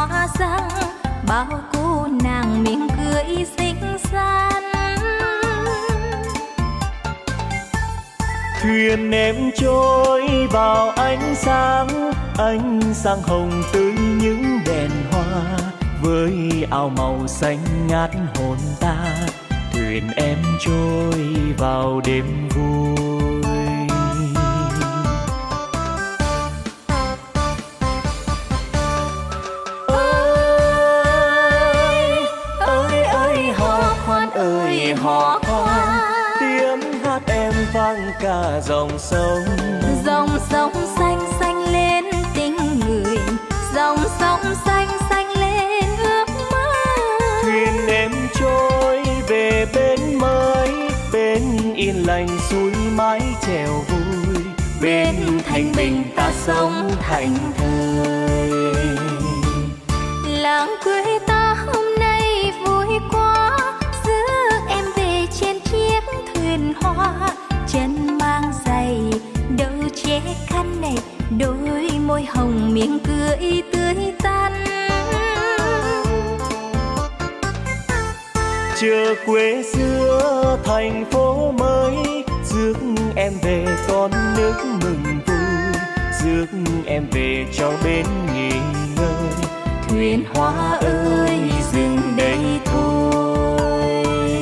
hoa răng, bao cô nàng miệng cười xinh xắn. Thuyền em trôi vào ánh sáng hồng tươi những đèn hoa, với áo màu xanh ngát hồn ta. Thuyền em trôi vào đêm vui. Ơi hò khoan ơi hò khoan, Tiếng hát em vang cả dòng sông. dòng sông xanh xanh lên tình người, dòng sông xanh xanh lên ước mơ. Thuyền em trôi về bên mới, bên yên lành suối mái chèo vui, bên thanh bình ta sống thành thơi. Làng quê ta hôm nay vui quá, rước em về trên chiếc thuyền hoa. Chân mang giày đầu che khăn này, đôi môi hồng miệng cười tươi tắn. Chờ quê xưa thành phố mới, rước em về con nước mừng vui, rước em về cho bên nghỉ ngơi. Thuyền hoa ơi dừng đây thôi.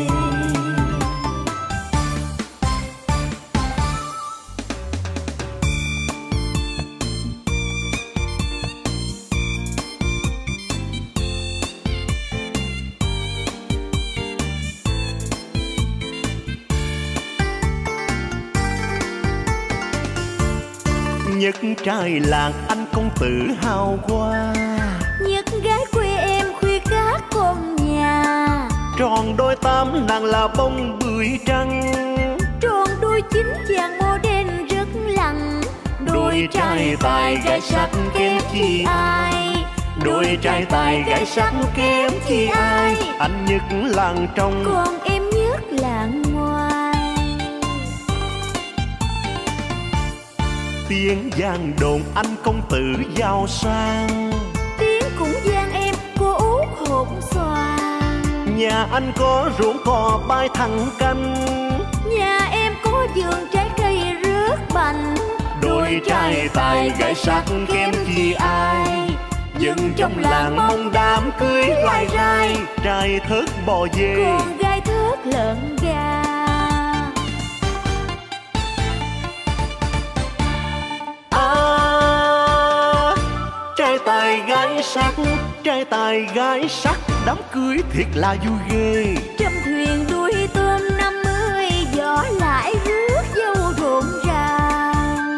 Nhất trai làng anh công tử hào hoa, Nhất gái quê em khuya gác cơm nhà. tròn đôi tám nàng là bông bưởi trắng, Tròn đôi chín chàng mô đen rất lặng. đôi trai tài gái sắc kém chi ai, đôi trai tài gái sắc kém chi ai. Anh nhất làng trong, còn em nhất làng ngoài. tiếng giang đồn anh công tử giàu sang. Tiếng cũng gian em cô út hột xoàn. Nhà anh có ruộng cò bay thẳng canh, Nhà em có vườn trái cây rớt bành. đôi trai tài gái sắc kém chi ai. Dân trong làng mong đám cưới lai rai, trai thớt bò dê, Còn gai thớt lợn gà. trai tài gái sắc, trai tài gái sắc, đám cưới thiệt là vui ghê. Trong thuyền đuôi tôm 50, gió lại rước dâu rộn ràng.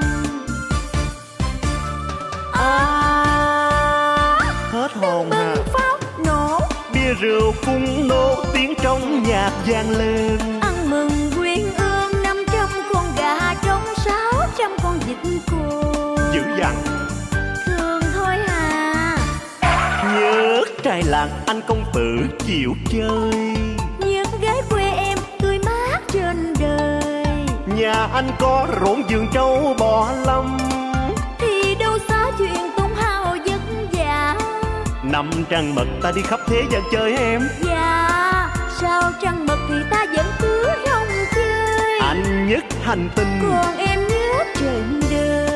Hết hồn à. Bừng pháo nổ, Bia rượu cung nô, tiếng trong nhạc vang lên. ăn mừng quyên ương 500 con gà trống, 600 con vịt cua. Dữ dằn Thường thôi hà. nhớ trai làng anh công tử chịu chơi. Những gái quê em tươi mát trên đời, Nhà anh có ruộng vườn trâu bò lâm, thì đâu xa chuyện tung hao vất vả. năm trăng mật ta đi khắp thế gian chơi em. Dạ sao trăng mật thì ta vẫn cứ rong chơi. Anh nhất hành tinh, Còn em nhất trọn đời.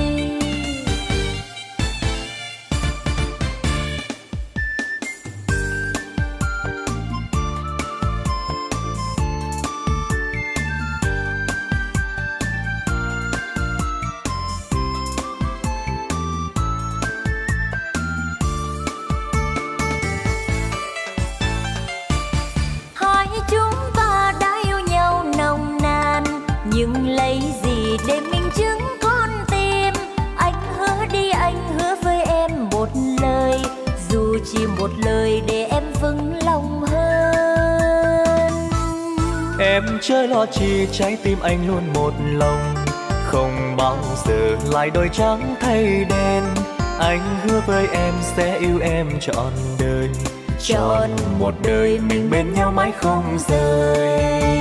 Hai chúng ta đã yêu nhau nồng nàn, nhưng lấy gì để minh chứng con tim. Anh hứa đi, anh hứa với em một lời, dù chỉ một lời để em vững lòng hơn. em chớ lo chi, trái tim anh luôn một lòng, không bao giờ lại đôi trắng thay đen. Anh hứa với em sẽ yêu em trọn đời, trọn một đời mình bên nhau mãi không rời.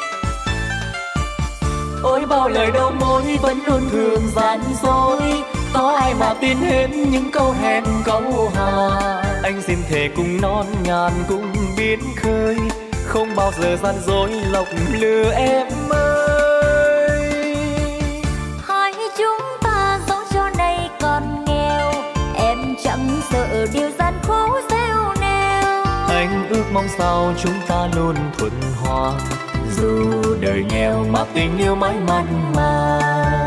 Ôi bao lời đầu môi vẫn luôn thường gian dối, có ai mà tin hết những câu hẹn câu hò. Anh xin thề cùng non ngàn cùng biến khơi, không bao giờ gian dối lọc lừa em ơi. Hai chúng ta dẫu cho nay còn nghèo, em chẳng sợ điều gian khổ gieo neo. Anh ước mong sao chúng ta luôn thuận hòa, dù đời nghèo mà tình yêu mãi mặn mà.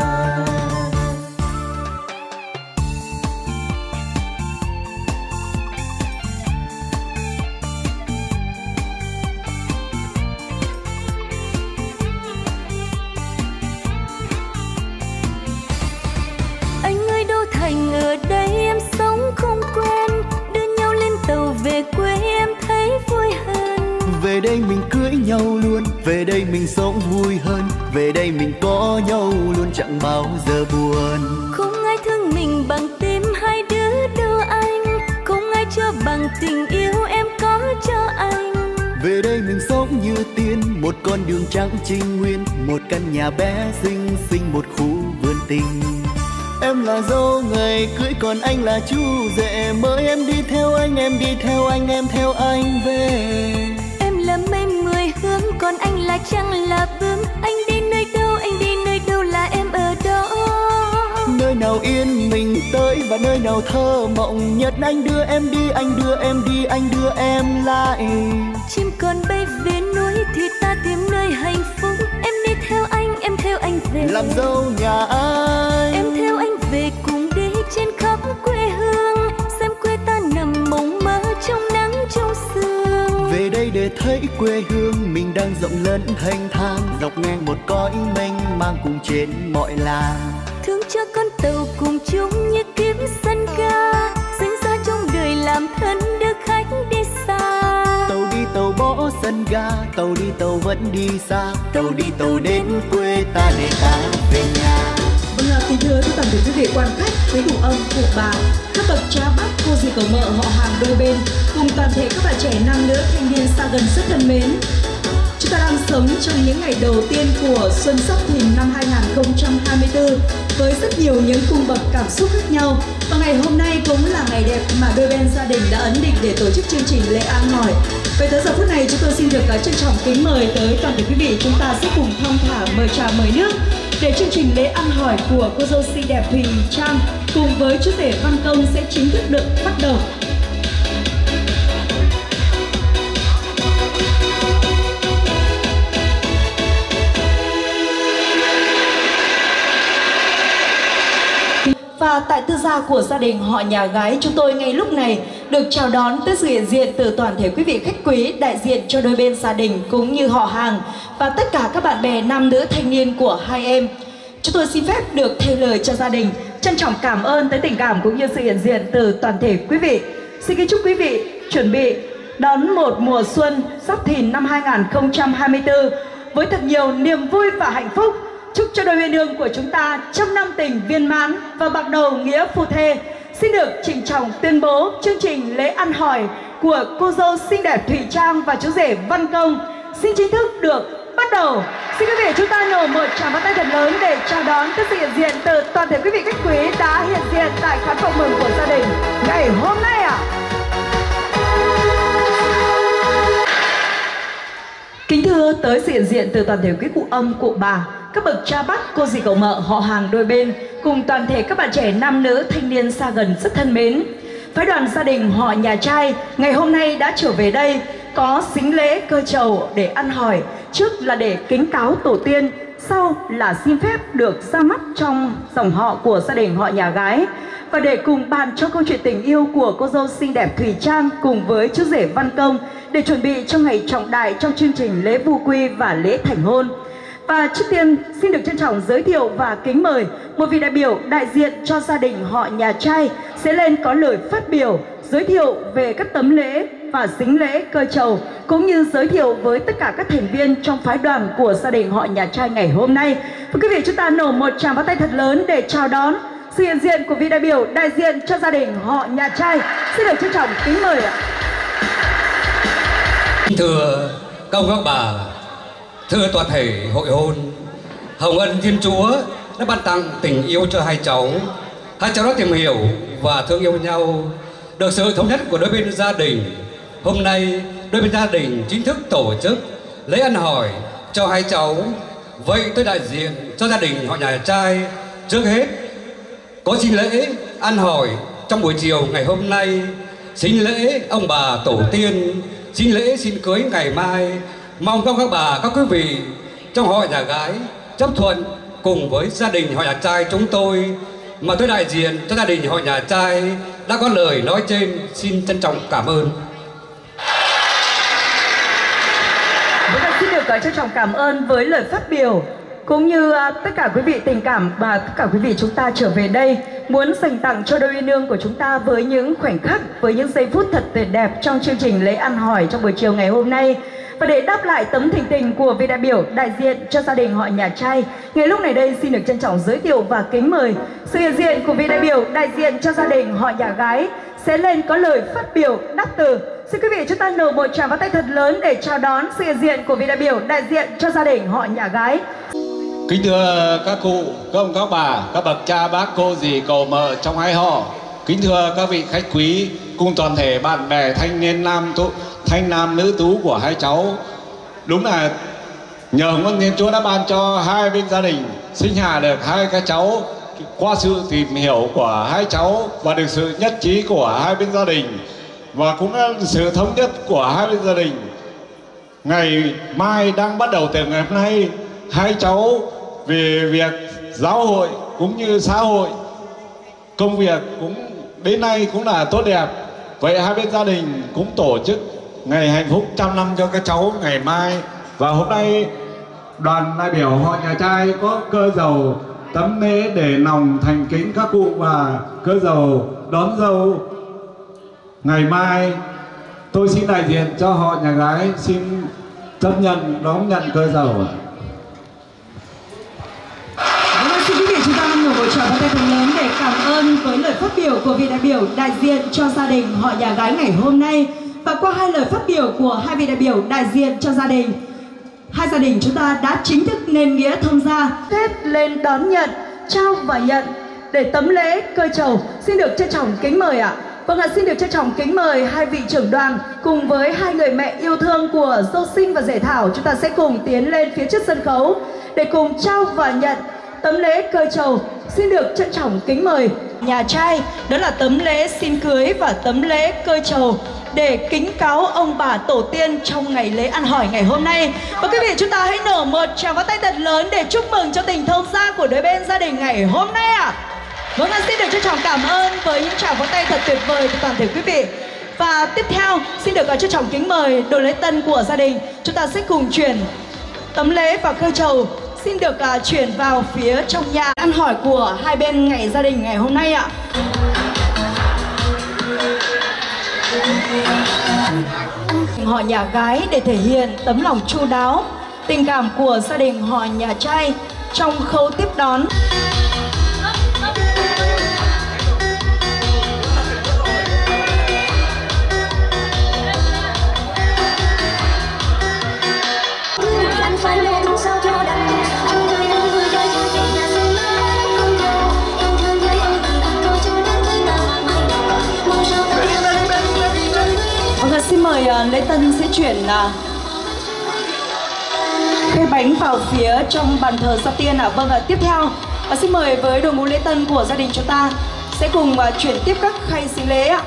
Anh ơi đâu thành ở đây em sống không quen, đưa nhau lên tàu về quê em thấy vui hơn. Về đây mình cưới nhau luôn, về đây mình sống vui hơn, về đây mình có nhau luôn chẳng bao giờ buồn. Không ai thương mình bằng tim hai đứa đâu anh, không ai cho bằng tình yêu em có cho anh. Về đây mình sống như tiên, một con đường trắng trinh nguyên, một căn nhà bé xinh xinh, một khu vườn tình. Em là dâu ngày cưới còn anh là chú rể, mời em đi theo anh, em đi theo anh, em theo anh về. Em là mây mười hướng còn anh là trăng là bướm, anh đi nơi đâu, anh đi nơi đâu là em ở đó. Nơi nào yên mình tới và nơi nào thơ mộng nhất, anh đưa em đi, anh đưa em đi, anh đưa em lại. Chim còn bay về núi thì ta tìm nơi hạnh phúc, em đi theo anh, em theo anh về. Làm dâu nhà anh, em theo anh về cùng đi trên khắp quê hương, xem quê ta nằm mộng mơ trong nắng trong sương. Về đây để thấy quê hương mình đang rộng lớn thanh thang, dọc ngang một cõi mênh mang cùng trên mọi làng. Thương cho con tàu cùng chung như kiếp sân ga, sinh ra trong đời làm thân đưa khách đi xa. Tàu đi tàu bỏ sân ga, tàu đi tàu vẫn đi xa, tàu đi tàu đến quê ta để ta về nhà. Vâng, kính thưa tất cả quý vị quan khách, quý cụ ông, cụ bà, các bậc cha bác, cô dì cậu mợ, họ hàng đôi bên, cùng toàn thể các bạn trẻ nam nữ thanh niên xa gần rất thân mến. Chúng ta đang sống trong những ngày đầu tiên của Xuân Giáp Thìn năm 2024 với rất nhiều những cung bậc cảm xúc khác nhau. Và ngày hôm nay cũng là ngày đẹp mà đôi bên gia đình đã ấn định để tổ chức chương trình lễ ăn hỏi. Vậy tới giờ phút này chúng tôi xin được trân trọng kính mời tới toàn thể quý vị, chúng ta sẽ cùng thong thả mời trà mời nước để chương trình lễ ăn hỏi của cô dâu xinh đẹp Thùy Trang cùng với chú rể Văn Công sẽ chính thức được bắt đầu. Và tại tư gia của gia đình họ nhà gái, chúng tôi ngay lúc này được chào đón tới sự hiện diện từ toàn thể quý vị khách quý đại diện cho đôi bên gia đình cũng như họ hàng và tất cả các bạn bè nam nữ thanh niên của hai em. Chúng tôi xin phép được thay lời cho gia đình trân trọng cảm ơn tới tình cảm cũng như sự hiện diện từ toàn thể quý vị. Xin kính chúc quý vị chuẩn bị đón một mùa xuân Giáp Thìn năm 2024 với thật nhiều niềm vui và hạnh phúc. Chúc cho đôi uyên ương của chúng ta trăm năm tình viên mãn và bạc đầu nghĩa phu thê. Xin được trịnh trọng tuyên bố chương trình lễ ăn hỏi của cô dâu xinh đẹp Thùy Trang và chú rể Văn Công xin chính thức được bắt đầu. Xin quý vị chúng ta nhổ một tràng pháo tay thật lớn để chào đón các sự hiện diện từ toàn thể quý vị khách quý đã hiện diện tại khán phòng mừng của gia đình ngày hôm nay ạ. Kính thưa tới sự hiện diện từ toàn thể quý cụ ông, cụ bà, các bậc cha bác, cô dì cậu mợ, họ hàng đôi bên, cùng toàn thể các bạn trẻ nam nữ thanh niên xa gần rất thân mến. Phái đoàn gia đình họ nhà trai ngày hôm nay đã trở về đây có sính lễ cơ trầu để ăn hỏi, trước là để kính cáo tổ tiên, sau là xin phép được ra mắt trong dòng họ của gia đình họ nhà gái và để cùng bàn cho câu chuyện tình yêu của cô dâu xinh đẹp Thùy Trang cùng với chú rể Văn Công để chuẩn bị cho ngày trọng đại trong chương trình lễ vu quy và lễ thành hôn. Và trước tiên xin được trân trọng giới thiệu và kính mời một vị đại biểu đại diện cho gia đình họ nhà trai sẽ lên có lời phát biểu giới thiệu về các tấm lễ và sính lễ cơ trầu cũng như giới thiệu với tất cả các thành viên trong phái đoàn của gia đình họ nhà trai ngày hôm nay. Và quý vị chúng ta nổ một tràng pháo tay thật lớn để chào đón sự hiện diện của vị đại biểu đại diện cho gia đình họ nhà trai. Xin được trân trọng kính mời ạ. Thưa các ông các bà, thưa toàn thể hội hôn, hồng ân Thiên Chúa đã ban tặng tình yêu cho hai cháu Hai cháu đã tìm hiểu và thương yêu nhau, được sự thống nhất của đôi bên gia đình. Hôm nay, đôi bên gia đình chính thức tổ chức lễ ăn hỏi cho hai cháu. Vậy tôi đại diện cho gia đình họ nhà trai trước hết có xin lễ ăn hỏi trong buổi chiều ngày hôm nay, xin lễ ông bà tổ tiên, xin lễ xin cưới ngày mai. Mong các bà, các quý vị trong họ nhà gái chấp thuận cùng với gia đình họ nhà trai chúng tôi, mà tôi đại diện cho gia đình họ nhà trai đã có lời nói trên. Xin trân trọng cảm ơn. Xin được trân trọng cảm ơn với lời phát biểu cũng như tất cả quý vị tình cảm và tất cả quý vị chúng ta trở về đây muốn dành tặng cho đôi uyên ương của chúng ta với những khoảnh khắc, với những giây phút thật tuyệt đẹp trong chương trình lễ ăn hỏi trong buổi chiều ngày hôm nay. Và để đáp lại tấm thỉnh tình của vị đại biểu đại diện cho gia đình họ nhà trai, ngay lúc này đây xin được trân trọng giới thiệu và kính mời sự hiện diện của vị đại biểu đại diện cho gia đình họ nhà gái sẽ lên có lời phát biểu đáp từ. Xin quý vị chúng ta nổ một tràng pháo tay thật lớn để chào đón sự hiện diện của vị đại biểu đại diện cho gia đình họ nhà gái. Kính thưa các cụ, các ông, các bà, các bậc cha, bác, cô, dì, cậu, mợ trong hai họ. Kính thưa các vị khách quý cùng toàn thể bạn bè thanh nam nữ tú của hai cháu. Đúng là nhờ ơn Thiên Chúa đã ban cho hai bên gia đình sinh hạ được hai các cháu qua sự tìm hiểu của hai cháu và được sự nhất trí của hai bên gia đình và cũng là sự thống nhất của hai bên gia đình. Ngày mai đang bắt đầu từ ngày hôm nay, hai cháu về việc giáo hội cũng như xã hội, công việc cũng đến nay cũng là tốt đẹp. Vậy hai bên gia đình cũng tổ chức ngày hạnh phúc trăm năm cho các cháu ngày mai. Và hôm nay đoàn đại biểu họ nhà trai có cơ dầu tấm lễ để lòng thành kính các cụ và cơ dầu đón dâu ngày mai. Tôi xin đại diện cho họ nhà gái xin chấp nhận đón nhận cơ dầu. Xin quý vị chúng ta nổ một tràng pháo tay thật lớn để cảm ơn với lời phát biểu của vị đại biểu đại diện cho gia đình họ nhà gái ngày hôm nay. Và qua hai lời phát biểu của hai vị đại biểu đại diện cho gia đình, hai gia đình chúng ta đã chính thức nên nghĩa thông gia hết lên đón nhận, trao và nhận để tấm lễ cơi trầu. Xin được trân trọng kính mời ạ. Vâng ạ, xin được trân trọng kính mời hai vị trưởng đoàn cùng với hai người mẹ yêu thương của dâu Sinh và rể Thảo. Chúng ta sẽ cùng tiến lên phía trước sân khấu để cùng trao và nhận tấm lễ cơi trầu. Xin được trân trọng kính mời nhà trai, đó là tấm lễ xin cưới và tấm lễ cơi trầu để kính cáo ông bà tổ tiên trong ngày lễ ăn hỏi ngày hôm nay. Và quý vị chúng ta hãy nổ một tràng pháo tay thật lớn để chúc mừng cho tình thông gia của đôi bên gia đình ngày hôm nay ạ. Vâng ạ, xin được trân trọng cảm ơn với những tràng pháo tay thật tuyệt vời từ toàn thể quý vị. Và tiếp theo xin được trân trọng kính mời đội lễ tân của gia đình. Chúng ta sẽ cùng chuyển tấm lễ và cơi trầu xin được chuyển vào phía trong nhà ăn hỏi của hai bên ngày gia đình ngày hôm nay ạ. Họ nhà gái để thể hiện tấm lòng chu đáo, tình cảm của gia đình họ nhà trai trong khâu tiếp đón. Xin mời lễ tân sẽ chuyển khay bánh vào phía trong bàn thờ gia tiên ạ. Vâng ạ, tiếp theo xin mời với đội ngũ lễ tân của gia đình chúng ta sẽ cùng chuyển tiếp các khay xính lễ ạ.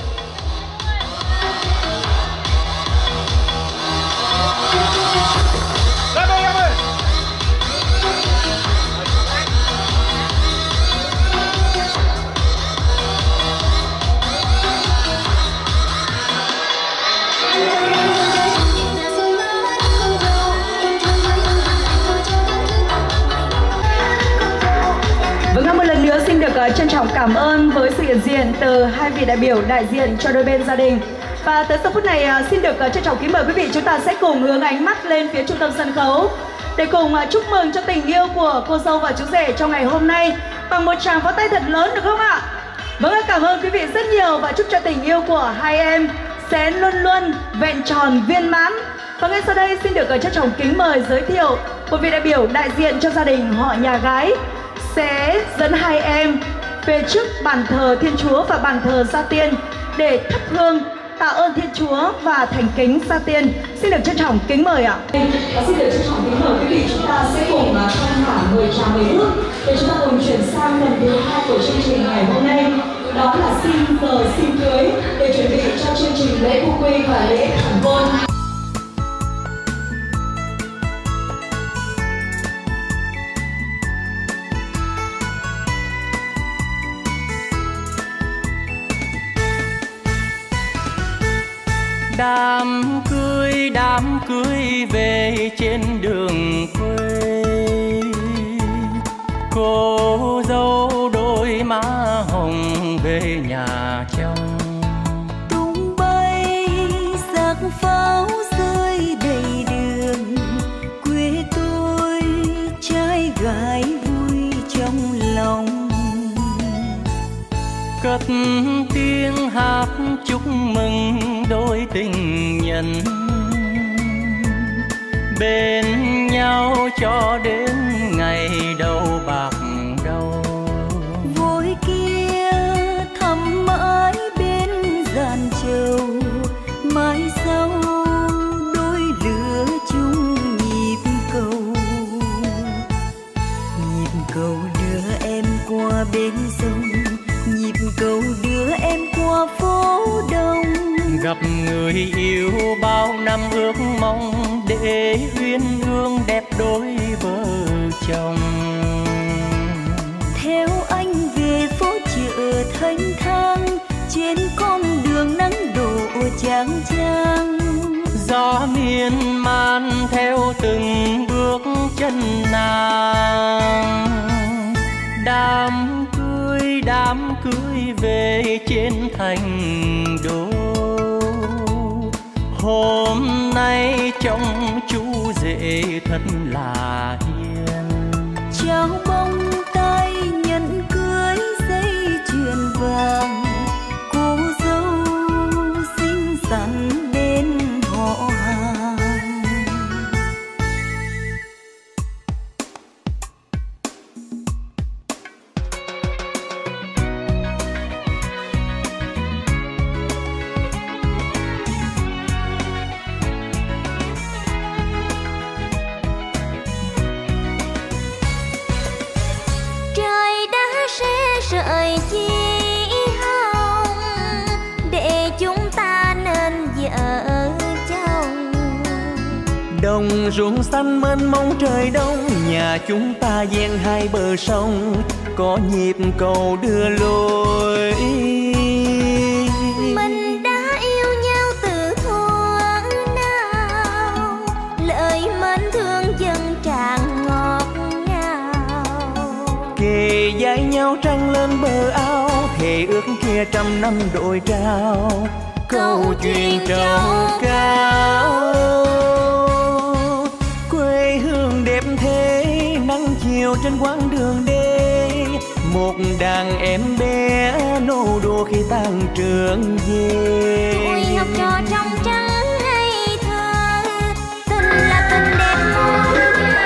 Vâng, một lần nữa xin được trân trọng cảm ơn với sự hiện diện từ hai vị đại biểu đại diện cho đôi bên gia đình. Và tới giờ phút này xin được trân trọng kính mời quý vị chúng ta sẽ cùng hướng ánh mắt lên phía trung tâm sân khấu để cùng chúc mừng cho tình yêu của cô dâu và chú rể trong ngày hôm nay bằng một tràng pháo tay thật lớn được không ạ? Vâng, cảm ơn quý vị rất nhiều và chúc cho tình yêu của hai em sẽ luôn luôn vẹn tròn viên mãn. Và ngay sau đây xin được trân trọng kính mời giới thiệu một vị đại biểu đại diện cho gia đình họ nhà gái sẽ dẫn hai em về trước bàn thờ Thiên Chúa và bàn thờ Gia Tiên để thắp hương tạ ơn Thiên Chúa và thành kính Gia Tiên. Xin được trân trọng kính mời ạ. Và xin được trân trọng kính mời quý vị, chúng ta sẽ cùng thong thả mời trà mời nước để chúng ta cùng chuyển sang phần thứ 2 của chương trình ngày hôm nay. Đó là xin giờ xin cưới để chuẩn bị cho chương trình lễ bu quy và lễ thành hôn. Đám cưới về trên đường quê, cô dâu đôi má hồng về nhà chồng. Tung bay sắc pháo rơi đầy đường, quê tôi trai gái vui trong lòng. Cất tiếng hát chúc mừng đôi tình nhân, bên nhau cho đến ngày đầu bạc đầu. Vội kia thăm mãi bên giàn trầu, mai sau đôi lứa chung nhịp cầu. Nhịp cầu đưa em qua bên sông, nhịp cầu đưa em qua phố đông. Gặp người yêu bao năm ước mong, để uyên ương đẹp đôi vợ chồng. Theo anh về phố chợ thanh thang, trên con đường nắng đổ chang chang. Gió miên man theo từng bước chân nàng. Đám cưới về trên thành đô. Hôm nay trông chú rể thật là hiền. Trao bông tai nhẫn cưới dây chuyền vàng, cô dâu xinh xắn bên họ hàng. Sợi chi hồng để chúng ta nên vợ chồng. Đồng ruộng xanh mênh mông trời đông, nhà chúng ta ven hai bờ sông, có nhịp cầu đưa lối. Mình đã yêu nhau từ thuở nào, lời mến thương dâng tràn ngọt ngào. Kề vai nhau trăng lên bờ ao, thề ước kia trăm năm đôi trao. Câu chuyện trầu cao, quê hương đẹp thế nắng chiều trên quãng đường đê. Một đàn em bé nô đùa khi tan trường về. Tuổi học trò trong trắng ngây thơ, tình là tình đẹp môi.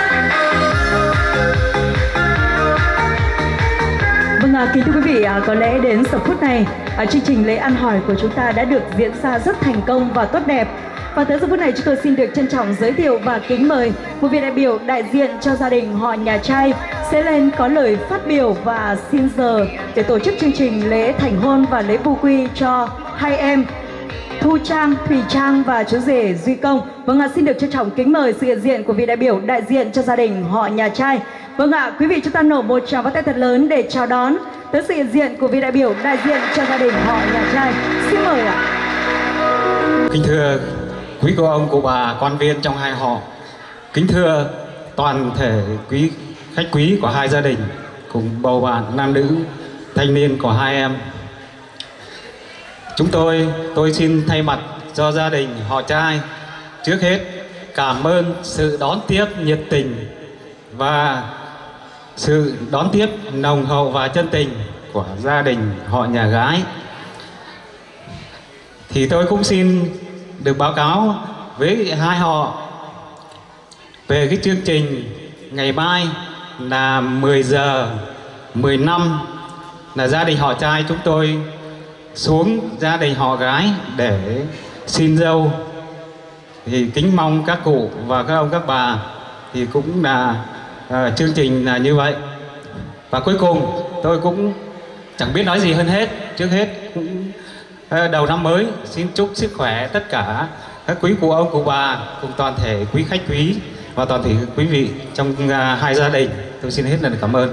Vâng, kính thưa quý vị, có lẽ đến giờ phút này chương trình lễ ăn hỏi của chúng ta đã được diễn ra rất thành công và tốt đẹp. Và tới giờ phút này chúng tôi xin được trân trọng giới thiệu và kính mời một vị đại biểu đại diện cho gia đình họ nhà trai sẽ lên có lời phát biểu và xin giờ để tổ chức chương trình lễ thành hôn và lễ vu quy cho hai em Thu Trang, Thùy Trang và chú rể Duy Công. Vâng, xin được trân trọng kính mời sự hiện diện của vị đại biểu đại diện cho gia đình họ nhà trai. Vâng ạ, quý vị chúng ta nổ một tràng pháo tay thật lớn để chào đón tới sự hiện diện của vị đại biểu đại diện cho gia đình họ nhà trai. Xin mời ạ. Kính thưa quý cô ông, cô bà, quan viên trong hai họ, kính thưa toàn thể quý khách quý của hai gia đình cùng bầu bạn nam nữ thanh niên của hai em. Tôi xin thay mặt cho gia đình họ trai trước hết cảm ơn sự đón tiếp nhiệt tình và sự đón tiếp nồng hậu và chân tình của gia đình họ nhà gái. Thì tôi cũng xin được báo cáo với hai họ về cái chương trình ngày mai là 10 giờ 15 là gia đình họ trai chúng tôi xuống gia đình họ gái để xin dâu. Thì kính mong các cụ và các ông các bà thì cũng là chương trình là như vậy. Và cuối cùng tôi cũng chẳng biết nói gì hơn hết. Trước hết cũng đầu năm mới xin chúc sức khỏe tất cả các quý cụ ông cụ bà cùng toàn thể quý khách quý và toàn thể quý vị trong hai gia đình. Tôi xin hết lần cảm ơn.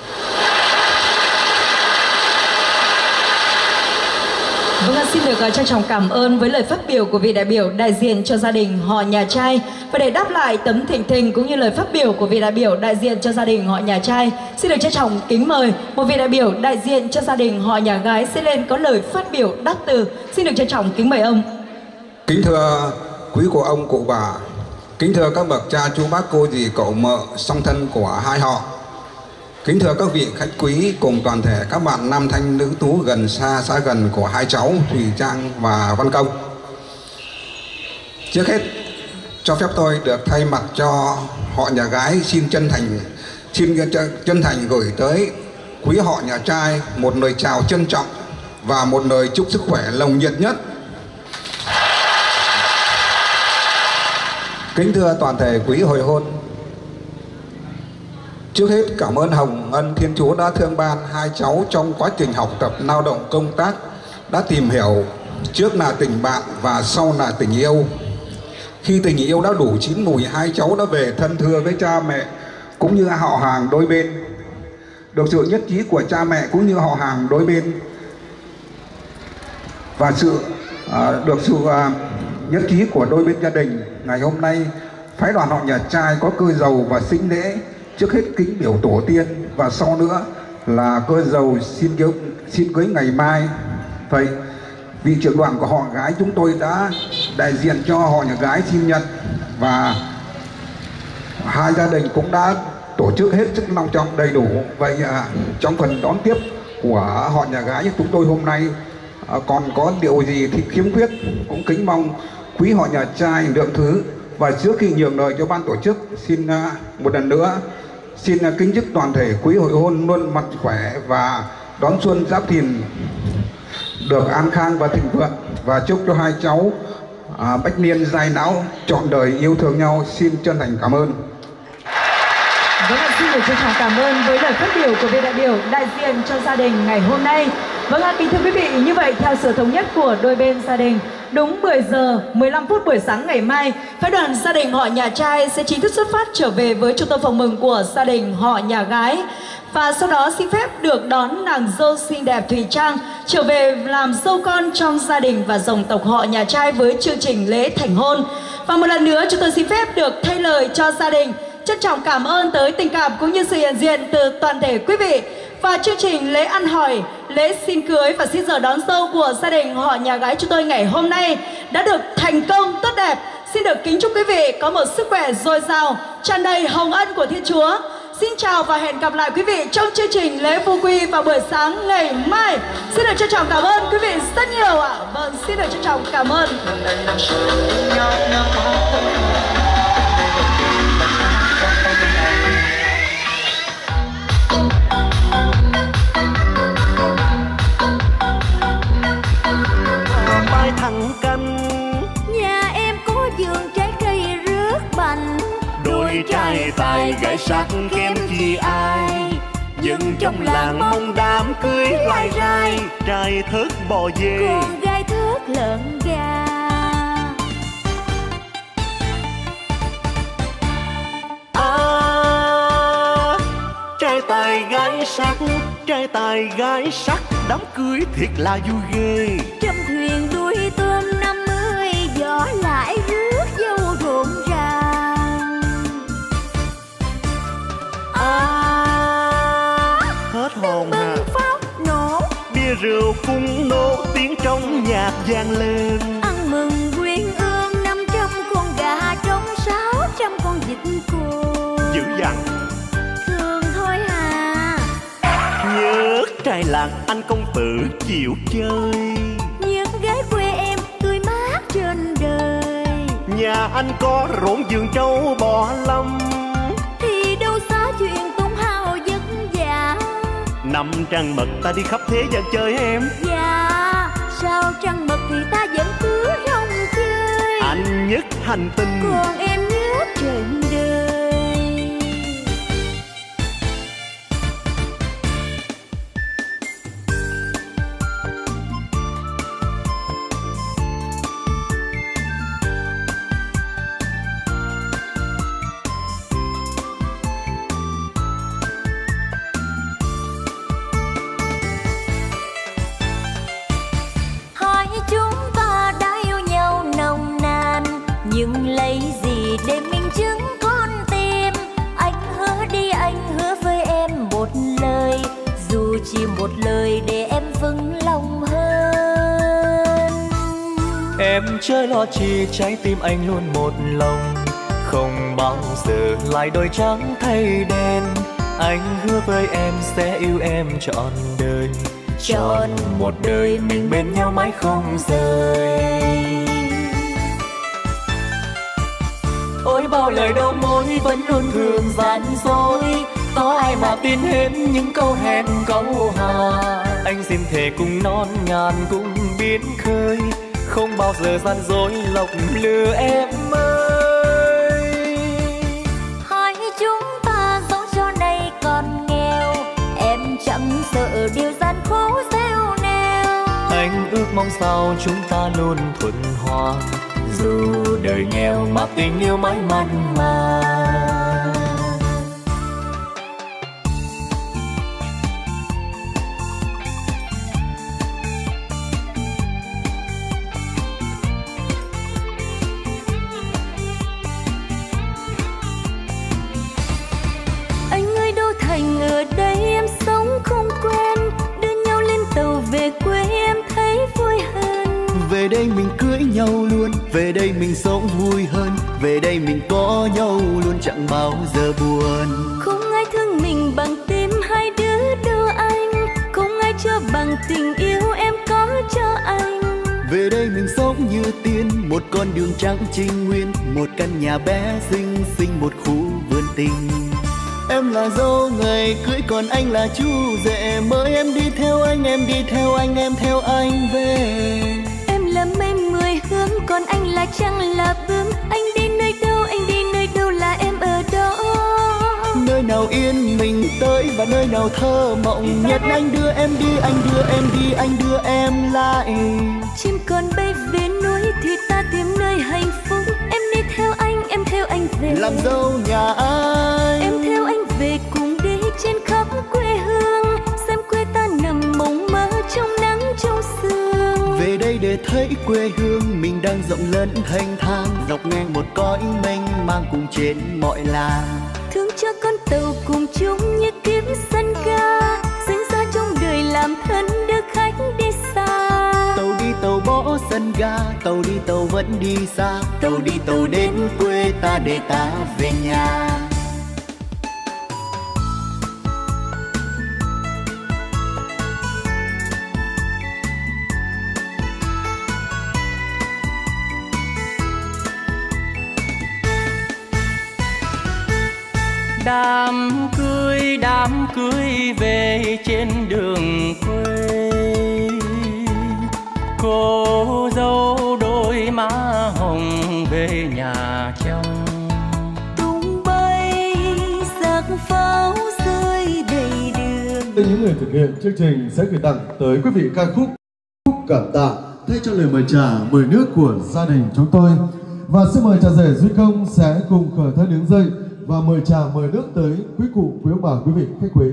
Vâng, xin được trân trọng cảm ơn với lời phát biểu của vị đại biểu đại diện cho gia đình họ nhà trai. Và để đáp lại tấm thỉnh thình cũng như lời phát biểu của vị đại biểu đại diện cho gia đình họ nhà trai, xin được trân trọng kính mời một vị đại biểu đại diện cho gia đình họ nhà gái sẽ lên có lời phát biểu đắc từ. Xin được trân trọng kính mời ông. Kính thưa quý cụ ông cụ bà, kính thưa các bậc cha chú bác cô dì cậu mợ song thân của hai họ, kính thưa các vị khách quý cùng toàn thể các bạn nam thanh nữ tú gần xa xa gần của hai cháu Thùy Trang và Văn Công. Trước hết cho phép tôi được thay mặt cho họ nhà gái xin chân thành gửi tới quý họ nhà trai một lời chào trân trọng và một lời chúc sức khỏe nồng nhiệt nhất. Kính thưa toàn thể quý hồi hôn, trước hết cảm ơn hồng ân Thiên Chúa đã thương ban hai cháu trong quá trình học tập, lao động, công tác, đã tìm hiểu trước là tình bạn và sau là tình yêu. Khi tình yêu đã đủ chín mùi, hai cháu đã về thân thưa với cha mẹ cũng như họ hàng đôi bên. Được sự nhất trí của cha mẹ cũng như họ hàng đôi bên và được sự nhất trí của đôi bên gia đình, ngày hôm nay phái đoàn họ nhà trai có cơ dầu và sinh lễ. Trước hết kính biểu tổ tiên và sau nữa là cơ dầu xin cưới ngày mai. Vậy vị trưởng đoàn của họ gái chúng tôi đã đại diện cho họ nhà gái xin nhận, và hai gia đình cũng đã tổ chức hết sức long trọng đầy đủ. Vậy trong phần đón tiếp của họ nhà gái chúng tôi hôm nay còn có điều gì thì khiếm khuyết cũng kính mong quý họ nhà trai lượng thứ. Và trước khi nhường lời cho ban tổ chức, xin một lần nữa xin kính chúc toàn thể quý hội hôn luôn mạnh khỏe và đón xuân Giáp Thìn được an khang và thịnh vượng, và chúc cho hai cháu bách niên giai não trọn đời yêu thương nhau. Xin chân thành cảm ơn. Vâng, xin được trân trọng cảm ơn với lời phát biểu của vị đại biểu đại diện cho gia đình ngày hôm nay. Vâng, kính thưa quý vị, như vậy theo sự thống nhất của đôi bên gia đình, đúng 10 giờ 15 phút buổi sáng ngày mai, phái đoàn gia đình họ nhà trai sẽ chính thức xuất phát trở về với trung tâm phòng mừng của gia đình họ nhà gái. Và sau đó xin phép được đón nàng dâu xinh đẹp Thùy Trang trở về làm dâu con trong gia đình và dòng tộc họ nhà trai với chương trình lễ thành hôn. Và một lần nữa chúng tôi xin phép được thay lời cho gia đình trân trọng cảm ơn tới tình cảm cũng như sự hiện diện từ toàn thể quý vị. Và chương trình lễ ăn hỏi, lễ xin cưới và xin giờ đón dâu của gia đình họ nhà gái chúng tôi ngày hôm nay đã được thành công tốt đẹp. Xin được kính chúc quý vị có một sức khỏe dồi dào, tràn đầy hồng ân của Thiên Chúa. Xin chào và hẹn gặp lại quý vị trong chương trình lễ vu quy vào buổi sáng ngày mai. Xin được trân trọng cảm ơn quý vị rất nhiều ạ. Vâng, xin được trân trọng cảm ơn. Thẳng canh nhà em có vườn trái cây rớt bành, đôi trai tài gái sắc kém chi ai, dân trong làng mong đám cưới lai rai, trai thớt bò dê con gái thớt lợn gà. Trai tài gái sắc, trai tài gái sắc, đám cưới thiệt là vui ghê. Trăm thuyền đuôi tôm 50, gió lại rước dâu rộn ràng. Hết hồn hà. Pháo nổ, bia rượu cung nô, tiếng trong nhạc vang lên. ăn mừng quyên ương 500 con gà trống, 600 con vịt cua. Dữ dằn Thường thôi hà. nhớ trai làng anh công tử chịu chơi, Những gái quê em tươi mát trên đời. nhà anh có rộn vườn trâu bò lâm, Thì đâu xa chuyện tung hào vất vả. năm trăng mật ta đi khắp thế gian chơi em. Dạ, sao trăng mật thì ta vẫn cứ rong chơi. Anh nhất hành tinh, còn em nhất trọn đời. Nhưng lấy gì để minh chứng con tim? Anh hứa đi, anh hứa với em một lời, dù chỉ một lời để em vững lòng hơn. Em chớ lo chi, trái tim anh luôn một lòng, không bao giờ lại đổi trắng thay đen. Anh hứa với em sẽ yêu em trọn đời, trọn một đời mình bên nhau mãi không rời. Ôi bao lời đầu môi vẫn luôn thường gian dối, có ai mà tin hết những câu hẹn câu hò. Anh xin thề cùng non ngàn cũng biến khơi, không bao giờ gian dối lọc lừa em ơi. Hai chúng ta dẫu cho nay còn nghèo, em chẳng sợ điều gian khổ gieo neo. Anh ước mong sao chúng ta luôn thuận hòa, dù đời nghèo mà tình yêu mãi mặn mà. Anh ơi đô thành ở đây em sống không quen, đưa nhau lên tàu về quê em thấy vui hơn. Về đây mình cưới nhau luôn, về đây mình sống vui hơn, về đây mình có nhau luôn chẳng bao giờ buồn. Không ai thương mình bằng tim hai đứa đâu anh, không ai cho bằng tình yêu em có cho anh. Về đây mình sống như tiên, một con đường trắng trinh nguyên, một căn nhà bé xinh xinh, một khu vườn tình. Em là dâu ngày cưới còn anh là chú rể, mời em đi theo anh, em đi theo anh, em theo anh về. Em là mây mười hướng còn anh là trăng là bướm, anh đi nơi đâu, anh đi nơi đâu là em ở đó. Nơi nào yên mình tới và nơi nào thơ mộng nhất, anh đưa em đi, anh đưa em đi, anh đưa em lại. Chim còn bay về núi thì ta tìm nơi hạnh phúc, em đi theo anh, em theo anh về làm dâu nhà anh. Em theo anh về cùng đi trên khắp quê hương, xem quê ta nằm mộng mơ trong nắng trong sương. Về đây để thấy quê hương mình đang rộng lớn thanh thang, dọc ngang một cõi mênh mang cùng trên mọi làng. Thương cho con tàu cùng chung như kiếp sân ga, sinh ra trong đời làm thân đưa khách đi xa. Tàu đi tàu bỏ sân ga, tàu đi tàu vẫn đi xa, tàu đi tàu đến quê ta để ta về nhà. Đám cưới về trên đường quê, cô dâu đôi má hồng về nhà chồng. Tung bay sắc pháo rơi đầy đường. Những người thực hiện chương trình sẽ gửi tặng tới quý vị ca khúc Cảm Tạ thay cho lời mời trà mời nước của gia đình chúng tôi. Và xin mời trà rể Duy Công sẽ cùng khởi thân đứng dậy và mời trà mời nước tới quý cụ, quý ông bà, quý vị khách quý.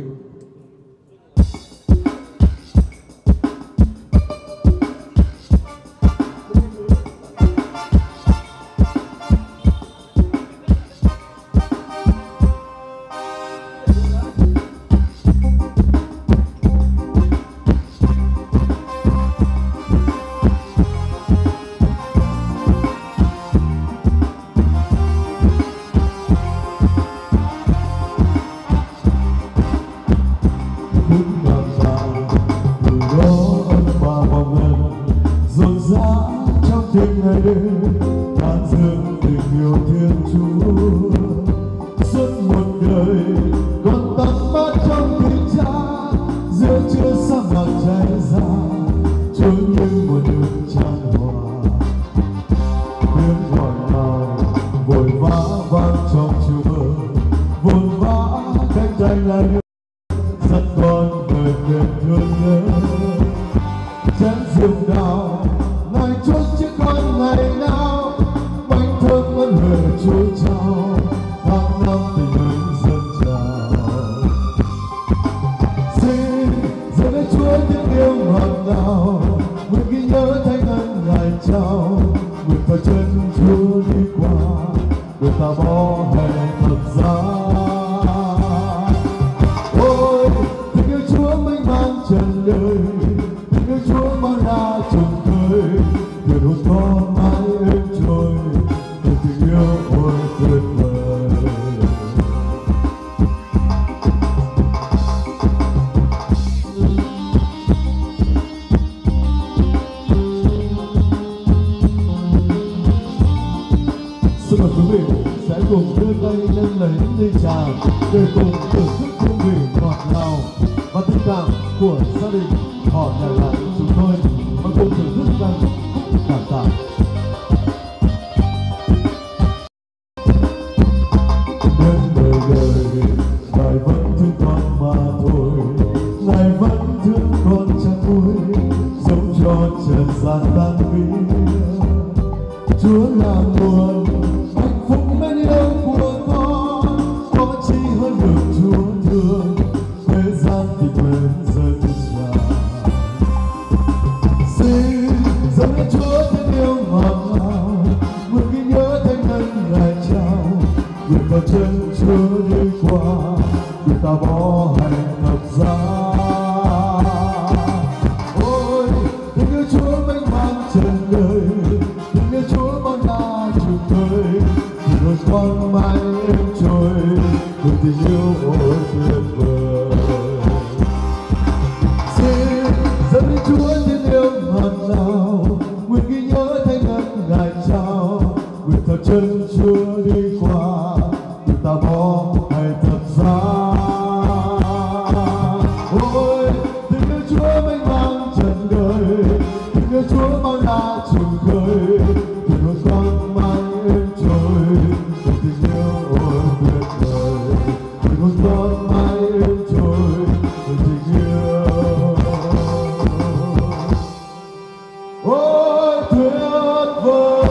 nguyện theo chân Chúa đi qua, nguyện ta bỏ hết thập giá. Ôi tình yêu Chúa mênh mang trần đời, tình yêu Chúa mang ra trùng khơi, nguyện hôn con mãi êm trôi, tình yêu ôi tuyệt vời. Xin mời quý vị sẽ cùng đưa tay lên lấy ly trà để cùng thưởng thức hương vị ngọt ngào và tình cảm của gia đình họ nhà gái chúng tôi, và cùng thưởng thức ca khúc Cảm Tạ. Đến đời đời Ngài vẫn thương con mà thôi, Ngài vẫn thương con chẳng vui, sống cho trần gian tan biến. Chúa là nguồn hạnh phúc mến yêu của con, có chi hơn được Chúa thương, thế gian thì quên dần tràn. Xin dâng lên Chúa thêm yêu ngọt ngào, nguyện ghi nhớ thánh ân Ngài trao, nguyện theo chân Chúa đi qua, nguyện ta bỏ hành thập giá. Ôi tình yêu Chúa mênh mang trần đời, tình yêu Chúa mang ra trùng khơi, tình đôi con mãi êm trôi, cùng tình yêu ôi tuyệt vời. Xin dâng lên Chúa thiên yêu ngọt ngào, nguyện ghi nhớ thánh ân Ngài trao, nguyện theo chân Chúa đi qua, nguyện ta bỏ hay thập giá. Ôi tình yêu Chúa mênh mang trần đời, tình yêu Chúa mang ra trùng khơi, tình đôi con mãi êm trôi, cùng tình yêu ôi tuyệt vời. Tình đôi con mãi êm trôi, cùng tình yêu ôi tuyệt vời.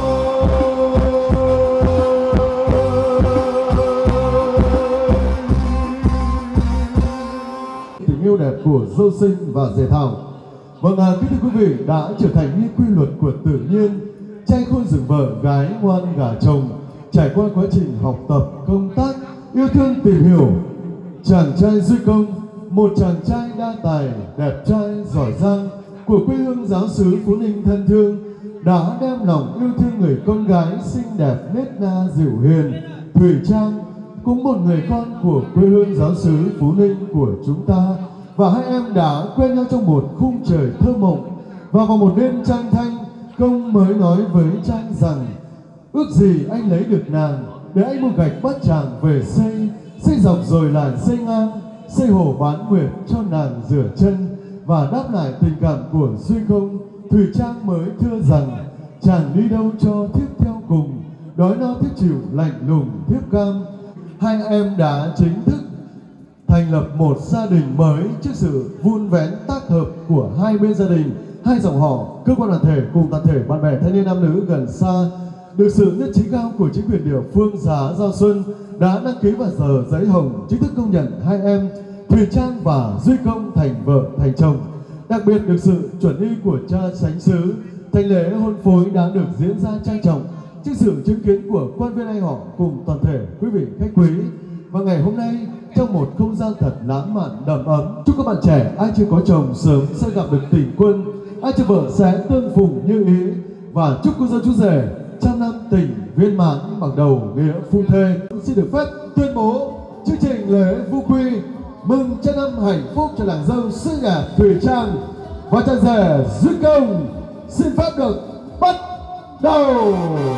Tình yêu đẹp của Dâu Sinh và Dề Thảo. Vâng, kính thưa quý vị, đã trở thành như quy luật của tự nhiên, trai khôn dựng vợ, gái ngoan gả chồng, trải qua quá trình học tập, công tác, yêu thương, tìm hiểu. Chàng trai Duy Công, một chàng trai đa tài, đẹp trai, giỏi giang của quê hương giáo xứ Phú Ninh thân thương, đã đem lòng yêu thương người con gái xinh đẹp, nết na, dịu hiền, Thùy Trang, cũng một người con của quê hương giáo xứ Phú Ninh của chúng ta. Và hai em đã quen nhau trong một khung trời thơ mộng, và vào một đêm trăng thanh, Công mới nói với Trang rằng ước gì anh lấy được nàng, để anh mua gạch Bát Tràng về xây, xây dọc rồi là xây ngang, xây hồ bán nguyệt cho nàng rửa chân. Và đáp lại tình cảm của Duy Công, Thùy Trang mới thưa rằng chàng đi đâu cho thiếp theo cùng, đói no thiếp chịu, lạnh lùng thiếp cam. Hai em đã chính thức thành lập một gia đình mới trước sự vun vén tác hợp của hai bên gia đình, hai dòng họ, cơ quan đoàn thể cùng toàn thể bạn bè thanh niên nam nữ gần xa. Được sự nhất trí cao của chính quyền địa phương xã Giao Xuân đã đăng ký vào tờ giấy hồng chính thức công nhận hai em Thùy Trang và Duy Công thành vợ thành chồng. Đặc biệt được sự chuẩn y của cha chánh xứ, thành lễ hôn phối đã được diễn ra trang trọng trước sự chứng kiến của quan viên anh họ cùng toàn thể quý vị khách quý. Và ngày hôm nay trong một không gian thật lãng mạn đầm ấm, chúc các bạn trẻ ai chưa có chồng sớm sẽ gặp được tình quân, ai chưa vợ sẽ tương phùng như ý, và chúc cô dâu chú rể trăm năm tình viên mãn bằng đầu nghĩa phu thê. Xin được phép tuyên bố chương trình lễ vu quy mừng trăm năm hạnh phúc cho nàng dâu xinh đẹp Thùy Trang và chàng rể Duy Công xin phép được bắt đầu.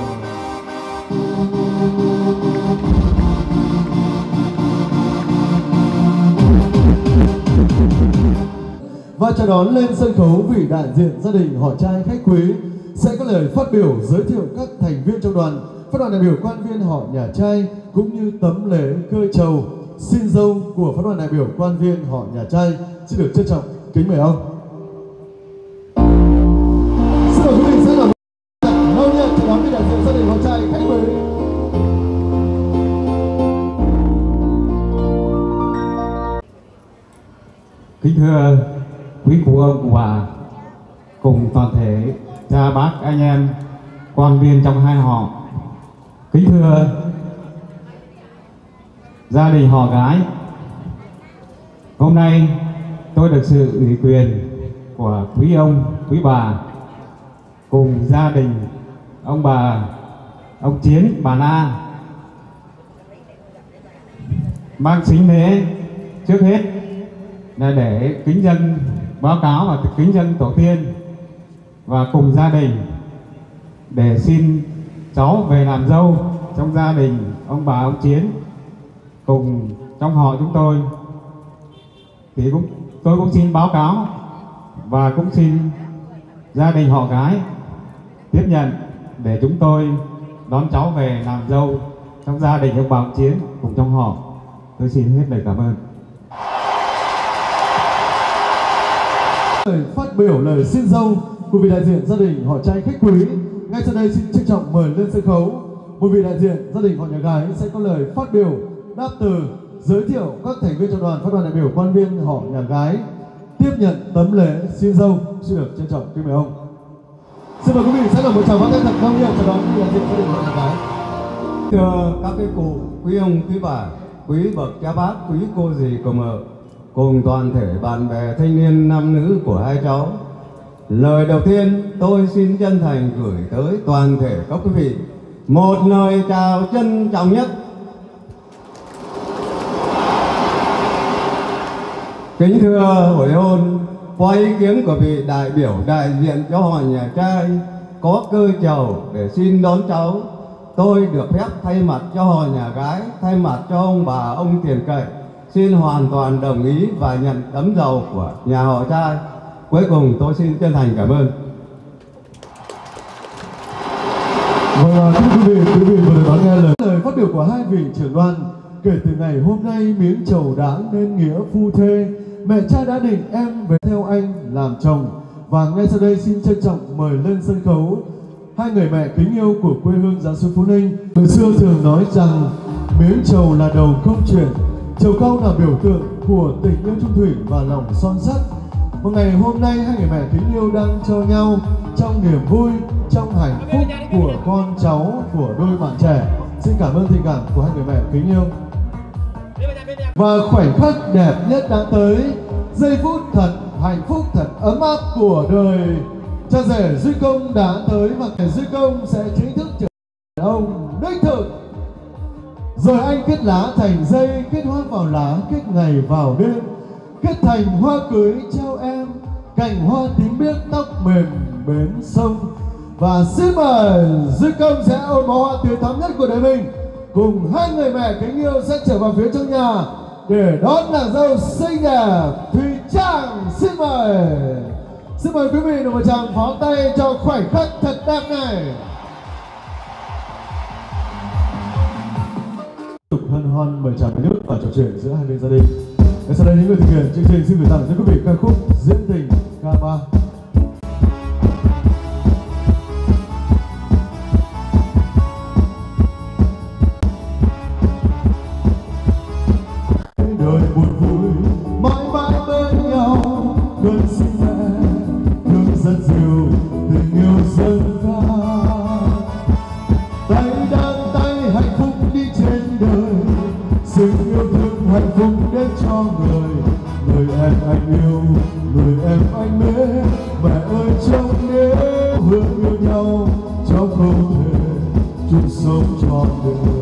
Và chào đón lên sân khấu vị đại diện gia đình họ trai khách quý sẽ có lời phát biểu giới thiệu các thành viên trong đoàn, phát đoàn đại biểu quan viên họ nhà trai cũng như tấm lễ cơi trầu xin dâu của phát đoàn đại biểu quan viên họ nhà trai. Xin được trân trọng kính mời ông. Xin mời quý vị sẽ là lâu nhất chào đón vị đại diện gia đình họ trai khách quý. Kính thưa quý cụ ông cụ bà cùng toàn thể cha bác anh em quan viên trong hai họ. Kính thưa gia đình họ gái, hôm nay tôi được sự ủy quyền của quý ông, quý bà cùng gia đình ông bà, ông Chiến, bà Na mang sính lễ trước hết là để kính dân báo cáo và kính dân tổ tiên và cùng gia đình để xin cháu về làm dâu trong gia đình ông bà, ông Chiến cùng trong họ chúng tôi. Thì tôi cũng xin báo cáo và cũng xin gia đình họ gái tiếp nhận để chúng tôi đón cháu về làm dâu trong gia đình ông bà, ông Chiến cùng trong họ. Tôi xin hết lời cảm ơn. Lời phát biểu lời xin dâu của vị đại diện gia đình họ trai khách quý. Ngay sau đây xin trân trọng mời lên sân khấu một vị đại diện gia đình họ nhà gái sẽ có lời phát biểu đáp từ giới thiệu các thành viên trong đoàn, các đoàn đại biểu quan viên họ nhà gái tiếp nhận tấm lễ xin dâu. Xin được trân trọng kính mời ông. Xin mời quý vị sẽ là một tràng pháo tay thật cao nhiệt chào đón vị đại diện gia đình họ nhà gái. Thưa các quý cụ, quý ông, quý bà, quý bậc cha bác, quý cô dì cậu mợ cùng toàn thể bạn bè thanh niên nam nữ của hai cháu, lời đầu tiên tôi xin chân thành gửi tới toàn thể các quý vị một lời chào trân trọng nhất. Kính thưa hội hôn, qua ý kiến của vị đại biểu đại diện cho họ nhà trai có cơ chầu để xin đón cháu, tôi được phép thay mặt cho họ nhà gái, thay mặt cho ông bà, ông tiền cậy, xin hoàn toàn đồng ý và nhận tấm dầu của nhà họ trai. Cuối cùng tôi xin chân thành cảm ơn. Vâng, thưa quý vị vừa được đón nghe lời phát biểu của hai vị trưởng đoàn. Kể từ ngày hôm nay miếng trầu đã nên nghĩa phu thê, mẹ trai đã định em về theo anh làm chồng. Và ngay sau đây xin trân trọng mời lên sân khấu hai người mẹ kính yêu của quê hương Giá Xu Phú Ninh. Người xưa thường nói rằng miếng trầu là đầu câu chuyện, trầu cau là biểu tượng của tình yêu chung thủy và lòng son sắt. Một ngày hôm nay hai người mẹ kính yêu đang cho nhau trong niềm vui, trong hạnh phúc của con cháu, của đôi bạn trẻ. Xin cảm ơn tình cảm của hai người mẹ kính yêu. Và khoảnh khắc đẹp nhất đã tới, giây phút thật hạnh phúc, thật ấm áp của đời. Cha rể Duy Công đã tới và kẻ Duy Công sẽ chính thức trở thành ông đích thực. Rồi anh kết lá thành dây, kết hoa vào lá, kết ngày vào đêm, kết thành hoa cưới trao em, cành hoa tím biếc tóc mềm bến sông. Và xin mời Duy Công sẽ ôm bó hoa tươi thắm nhất của đời mình cùng hai người mẹ kính yêu sẽ trở vào phía trong nhà để đón nàng dâu xinh đẹp Thùy Trang. Xin mời quý vị một tràng pháo tay cho khoảnh khắc thật đẹp này. Tục hân hoan mời trà nước và trò chuyện giữa hai bên gia đình. Và sau đây những người thực hiện chương trình xin gửi tặng đến quý vị ca khúc Diễn Tình K3. Đời buồn vui mãi mãi bên nhau, cơn xin mẹ thương rất dịu, tình yêu dâng ca. Tay đang tay hạnh phúc đi trên đời, sự yêu thương hạnh phúc đến cho người. Người em anh yêu, người em anh mến, mẹ ơi trong đêm hương yêu nhau trong không thể chung sống trọn đời.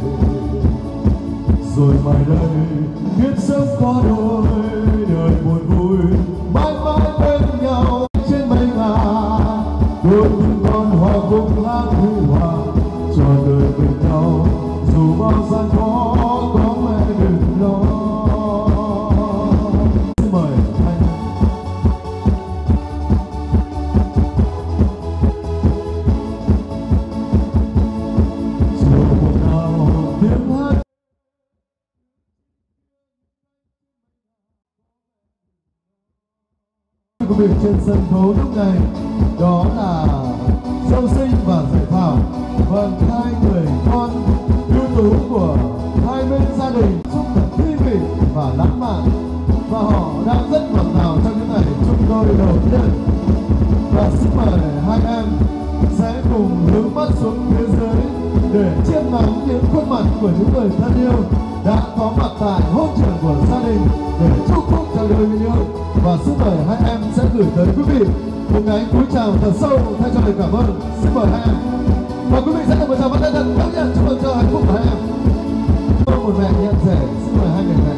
Rồi mai đây kiếp sống có đôi, đời buồn vui mãi mãi bên nhau trên mây ngả. Đôi những con hoa cùng hát huy hoàng cho đời bên nhau, dù bao gian khó có mẹ đừng lo. Xin mời anh. Chiều hôm nào tiếng hát quý vị trên sân khấu lúc này đó là Dâu Sinh và Diệu Thảo. Vâng, hai người con ưu tú của hai bên gia đình chúc thật thi vị và lãng mạn. và họ đang rất ngọt ngào trong những ngày chung đôi đầu tiên. Và xin mời hai em sẽ cùng hướng mắt xuống phía dưới để chiêm ngắm những khuôn mặt của những người thân yêu đã có mặt tại hôn trường của gia đình để chúc phúc cho đôi người yêu. Và xin mời hai em sẽ gửi tới quý vị một cái cúi chào thật sâu thay cho lời cảm ơn. Xin mời hai em và quý vị sẽ được một tràng vỗ tay thật đón nhận chúc mừng cho hạnh phúc của hai em. Một mẹ nhận rể, xin mời hai người mẹ.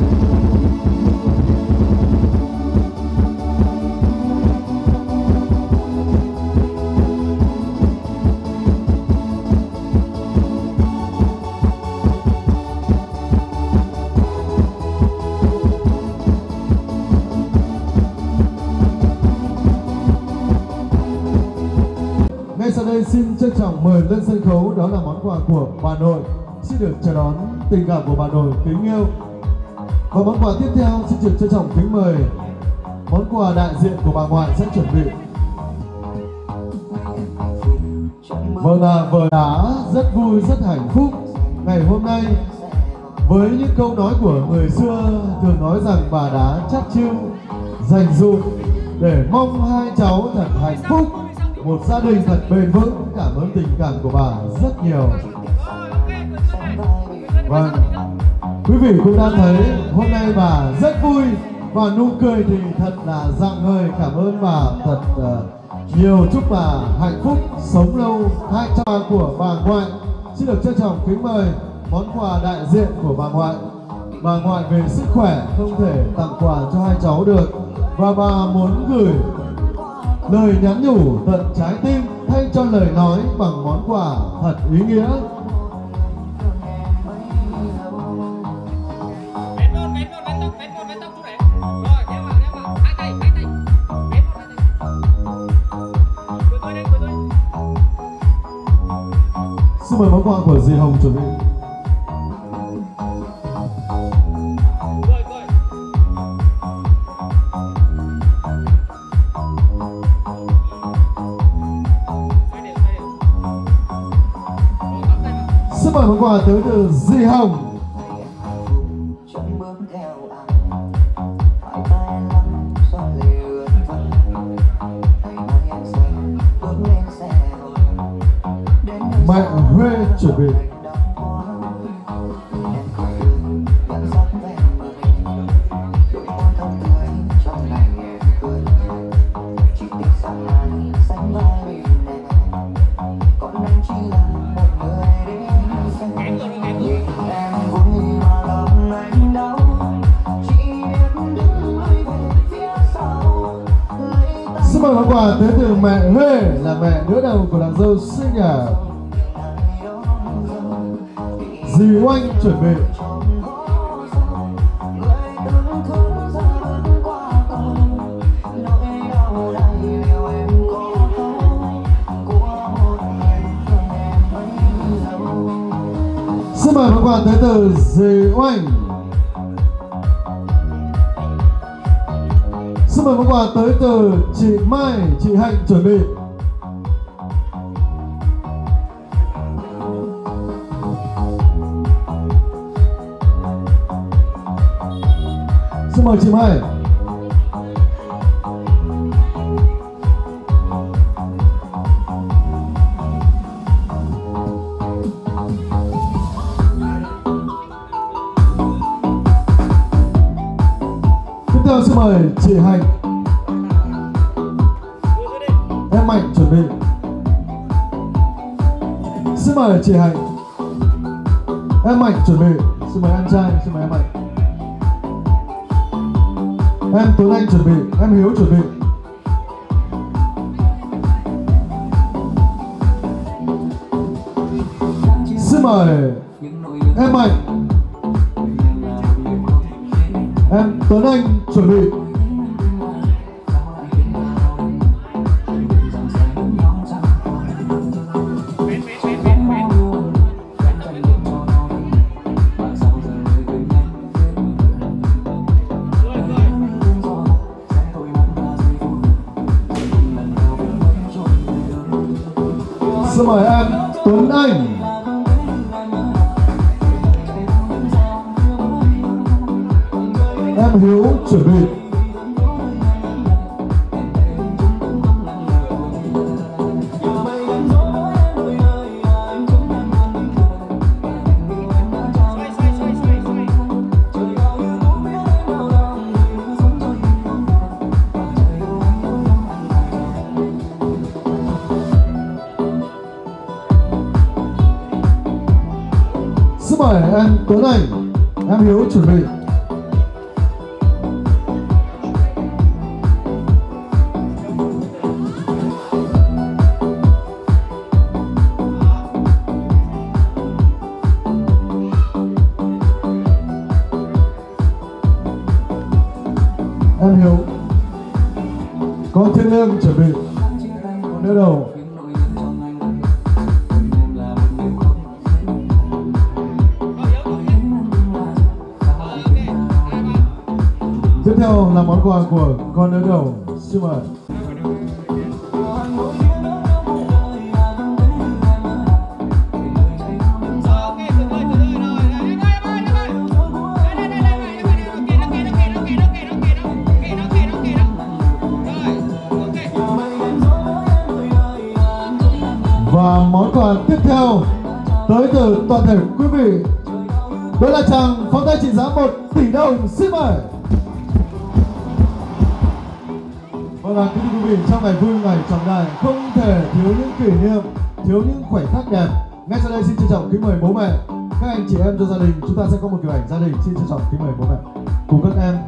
Ngay sau đây xin trân trọng mời lên sân khấu đó là món quà của bà nội. Xin được chào đón tình cảm của bà nội kính yêu. Và món quà tiếp theo xin được trân trọng kính mời món quà đại diện của bà ngoại sẽ chuẩn bị. Vâng là vợ đã rất vui, rất hạnh phúc ngày hôm nay với những câu nói của người xưa thường nói rằng bà đã chắt chiu dành dụm để mong hai cháu thật hạnh phúc, một gia đình thật bền vững. Cảm ơn tình cảm của bà rất nhiều. Vâng, quý vị cũng đã thấy hôm nay bà rất vui và nụ cười thì thật là rạng ngời. Cảm ơn bà thật nhiều, chúc bà hạnh phúc sống lâu. Hai cháu của bà ngoại xin được trân trọng kính mời món quà đại diện của bà ngoại. Bà ngoại về sức khỏe không thể tặng quà cho hai cháu được và bà muốn gửi lời nhắn nhủ tận trái tim thay cho lời nói bằng món quà thật ý nghĩa. Xin mời món quà của dì Hồng chuẩn bị. Xin mời món quà tới từ dì Hồng. Mẹ Huê chuẩn bị. Xin mời món quà tới từ mẹ Huê là mẹ đỡ đầu của nàng dâu xinh nhà. Dì Oanh chuẩn bị. Xin mời món quà tới từ dì Oanh. Xin mời món quà tới từ chị Mai, chị Hạnh chuẩn bị. Xin mời chị Mai. Tiếp theo xin mời chị Hạnh. Em Mạnh chuẩn bị. Xin mời chị Hạnh. Em Mạnh chuẩn bị. Xin mời em trai, xin mời em Mạnh. Em Tuấn Anh chuẩn bị, em Hiếu chuẩn bị. Xin mời em Mạnh. Em Tuấn Anh chuẩn bị. Xin mời em Tuấn Anh. Em Em Hiếu chuẩn bị. Xin mời em Tuấn Anh, em Hiếu chuẩn bị. Em Hiếu. Con Thiên Lương chuẩn bị. Con đỡ đầu. Tiếp theo là món quà của con đỡ đầu. Xin mời. Và món quà tiếp theo tới từ toàn thể quý vị, đó là tràng pháo tay trị giá 1 tỷ đồng. Xin mời. Vâng, kính thưa quý vị, trong ngày vui, ngày trọng đại không thể thiếu những kỷ niệm, thiếu những khoảnh khắc đẹp. Ngay sau đây xin trân trọng kính mời bố mẹ, các anh chị em trong gia đình, chúng ta sẽ có một kiểu ảnh gia đình. Xin trân trọng kính mời bố mẹ cùng các em.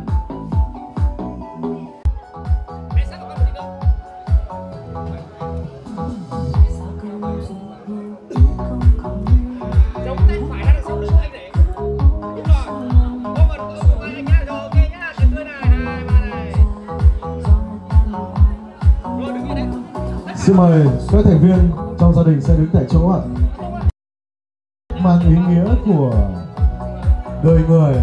Xin mời các thành viên trong gia đình sẽ đứng tại chỗ ạ. Mang ý nghĩa của đời người.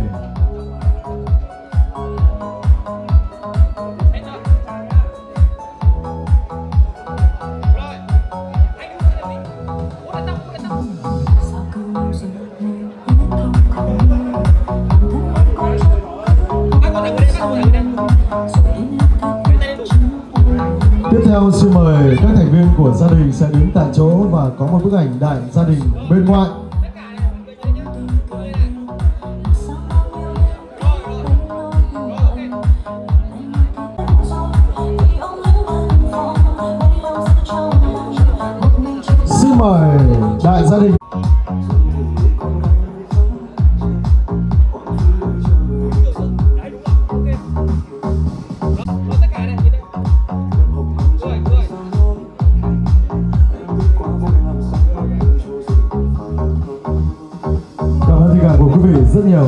Tiếp theo xin mời các thành viên của gia đình sẽ đứng tại chỗ và có một bức ảnh đại gia đình bên ngoài. Xin mời đại gia đình. Rất nhiều.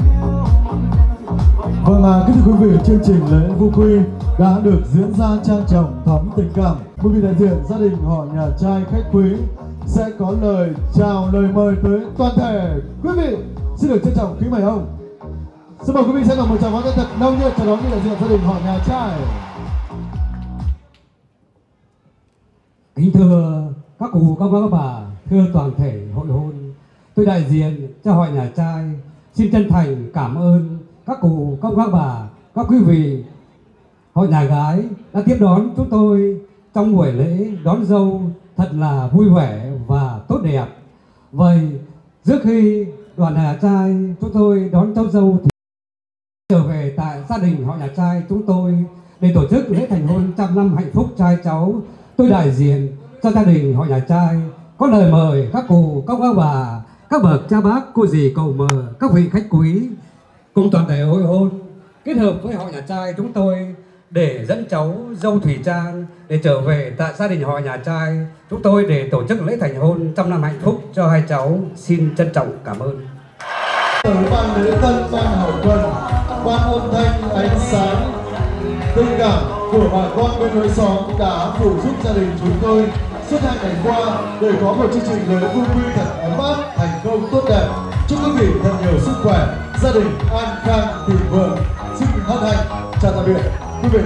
Vâng, kính thưa quý vị, chương trình lễ vu quy đã được diễn ra trang trọng thắm tình cảm. Quý vị đại diện gia đình họ nhà trai khách quý sẽ có lời chào, lời mời tới toàn thể quý vị. Xin được trân trọng kính mời ông. Xin mời quý vị sẽ là một tràng pháo tay thật nồng nhiệt chào đón đại diện gia đình họ nhà trai. Kính thưa các cụ, các bác, các bà, thưa toàn thể hội hôn, tôi đại diện cho họ nhà trai xin chân thành cảm ơn các cụ, các bà, các quý vị họ nhà gái đã tiếp đón chúng tôi trong buổi lễ đón dâu thật là vui vẻ và tốt đẹp. Vậy trước khi đoàn nhà trai chúng tôi đón cháu dâu thì trở về tại gia đình họ nhà trai chúng tôi để tổ chức lễ thành hôn trăm năm hạnh phúc trai cháu, tôi đại diện cho gia đình họ nhà trai có lời mời các cụ, các bà, các bậc cha bác, cô dì, cậu mờ, các vị khách quý cùng toàn thể hội hôn kết hợp với họ nhà trai chúng tôi để dẫn cháu dâu Thủy Trang để trở về tại gia đình họ nhà trai chúng tôi để tổ chức lễ thành hôn trăm năm hạnh phúc cho hai cháu. Xin trân trọng cảm ơn. Ban lễ tân, ban hậu cần, ban âm thanh, ánh sáng, tình cảm của bà con bên lối xóm đã phụ giúp gia đình chúng tôi suốt 2 ngày qua để có một chương trình lễ vu quy thật ấm áp, thành công tốt đẹp. Chúc quý vị thật nhiều sức khỏe, gia đình an khang thịnh vượng. Xin hân hạnh chào tạm biệt quý vị.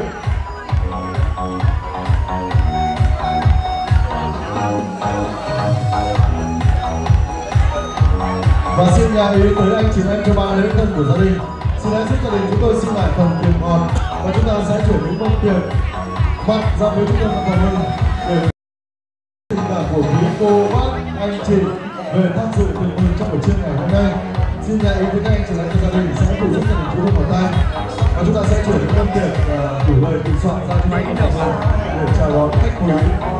Và xin nhà ý tới anh chị em cho ban lễ tân của gia đình. Xin lẽ giúp gia đình chúng tôi xin lại phần tiền ngọt và chúng ta sẽ chuyển đến mâm tiệc mặt ra với chúng tôi một phần hơn để tình cảm của quý cô bác anh chị về tham dự tiệc mừng trong buổi trưa ngày hôm nay. Xin đại ý với các anh chị lại cho gia đình sẽ cùng giúp gia đình chúng tôi một tay và chúng ta sẽ chuyển đến mâm tiệc đủ lời bình soạn ra cho những nhà vườn để chào đón khách quý.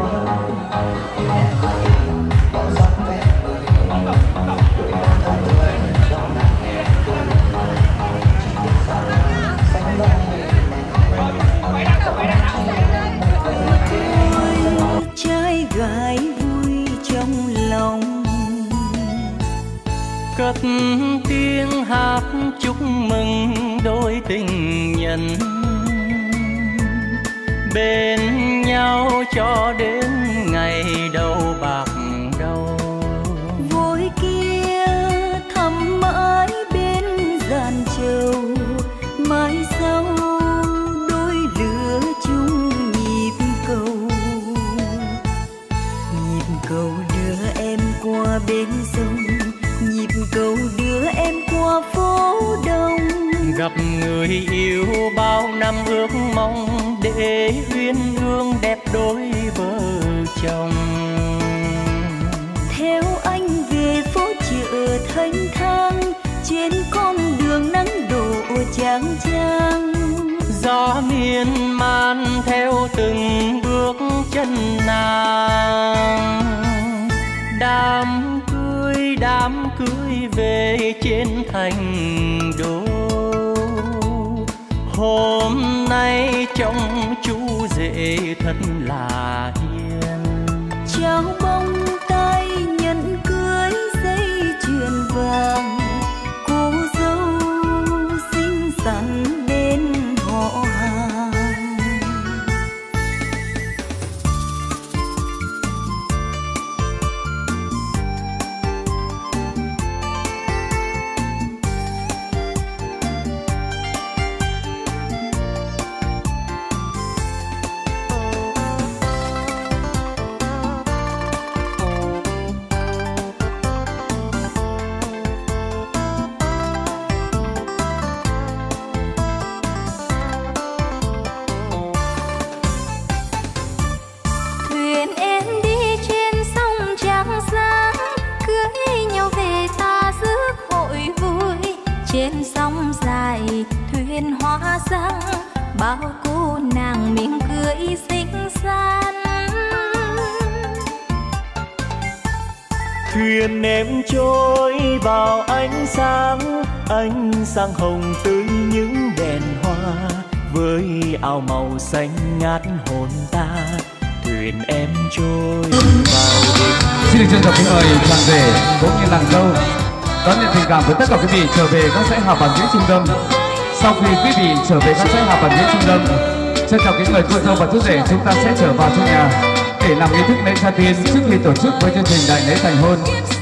Trai gái vui trong lòng, cất tiếng hát chúc mừng đôi tình nhân, bên nhau cho đến ngày đầu bạc đầu. vội kia thăm mãi bên giàn trầu, mai sau đôi lứa chung nhịp cầu đưa em qua bên sông, nhịp cầu đưa em qua phố đông. Gặp người yêu bao năm ước mong để uyên ương đẹp đôi vợ chồng. Theo anh về phố chợ thanh thang, trên con đường nắng đổ chang chang. Gió miên man theo từng bước chân nàng, đám cưới về trên thành đô. Hôm nay trông chú rể thật là hiền, trao bông tai nhẫn cưới dây chuyền vàng, cô dâu xinh xắn bên họ hàng. Trên sóng dài thuyền hoa sang, bao cô nàng miệng cười xinh xắn. Thuyền em trôi vào ánh sáng hồng tươi những đèn hoa, với áo màu xanh ngát hồn ta. Thuyền em trôi vào đêm. Xin được trân trọng kính mời chàng rể cũng như nàng dâu đón nhận tình cảm với tất cả quý vị trở về các dãy hào bàn ghế trung tâm. Sau khi quý vị trở về các dãy hào bàn ghế trung tâm, trân trọng kính mời cô dâu và chú rể chúng ta sẽ trở vào trong nhà để làm nghi thức lễ gia tiên trước khi tổ chức với chương trình đại lễ thành hôn.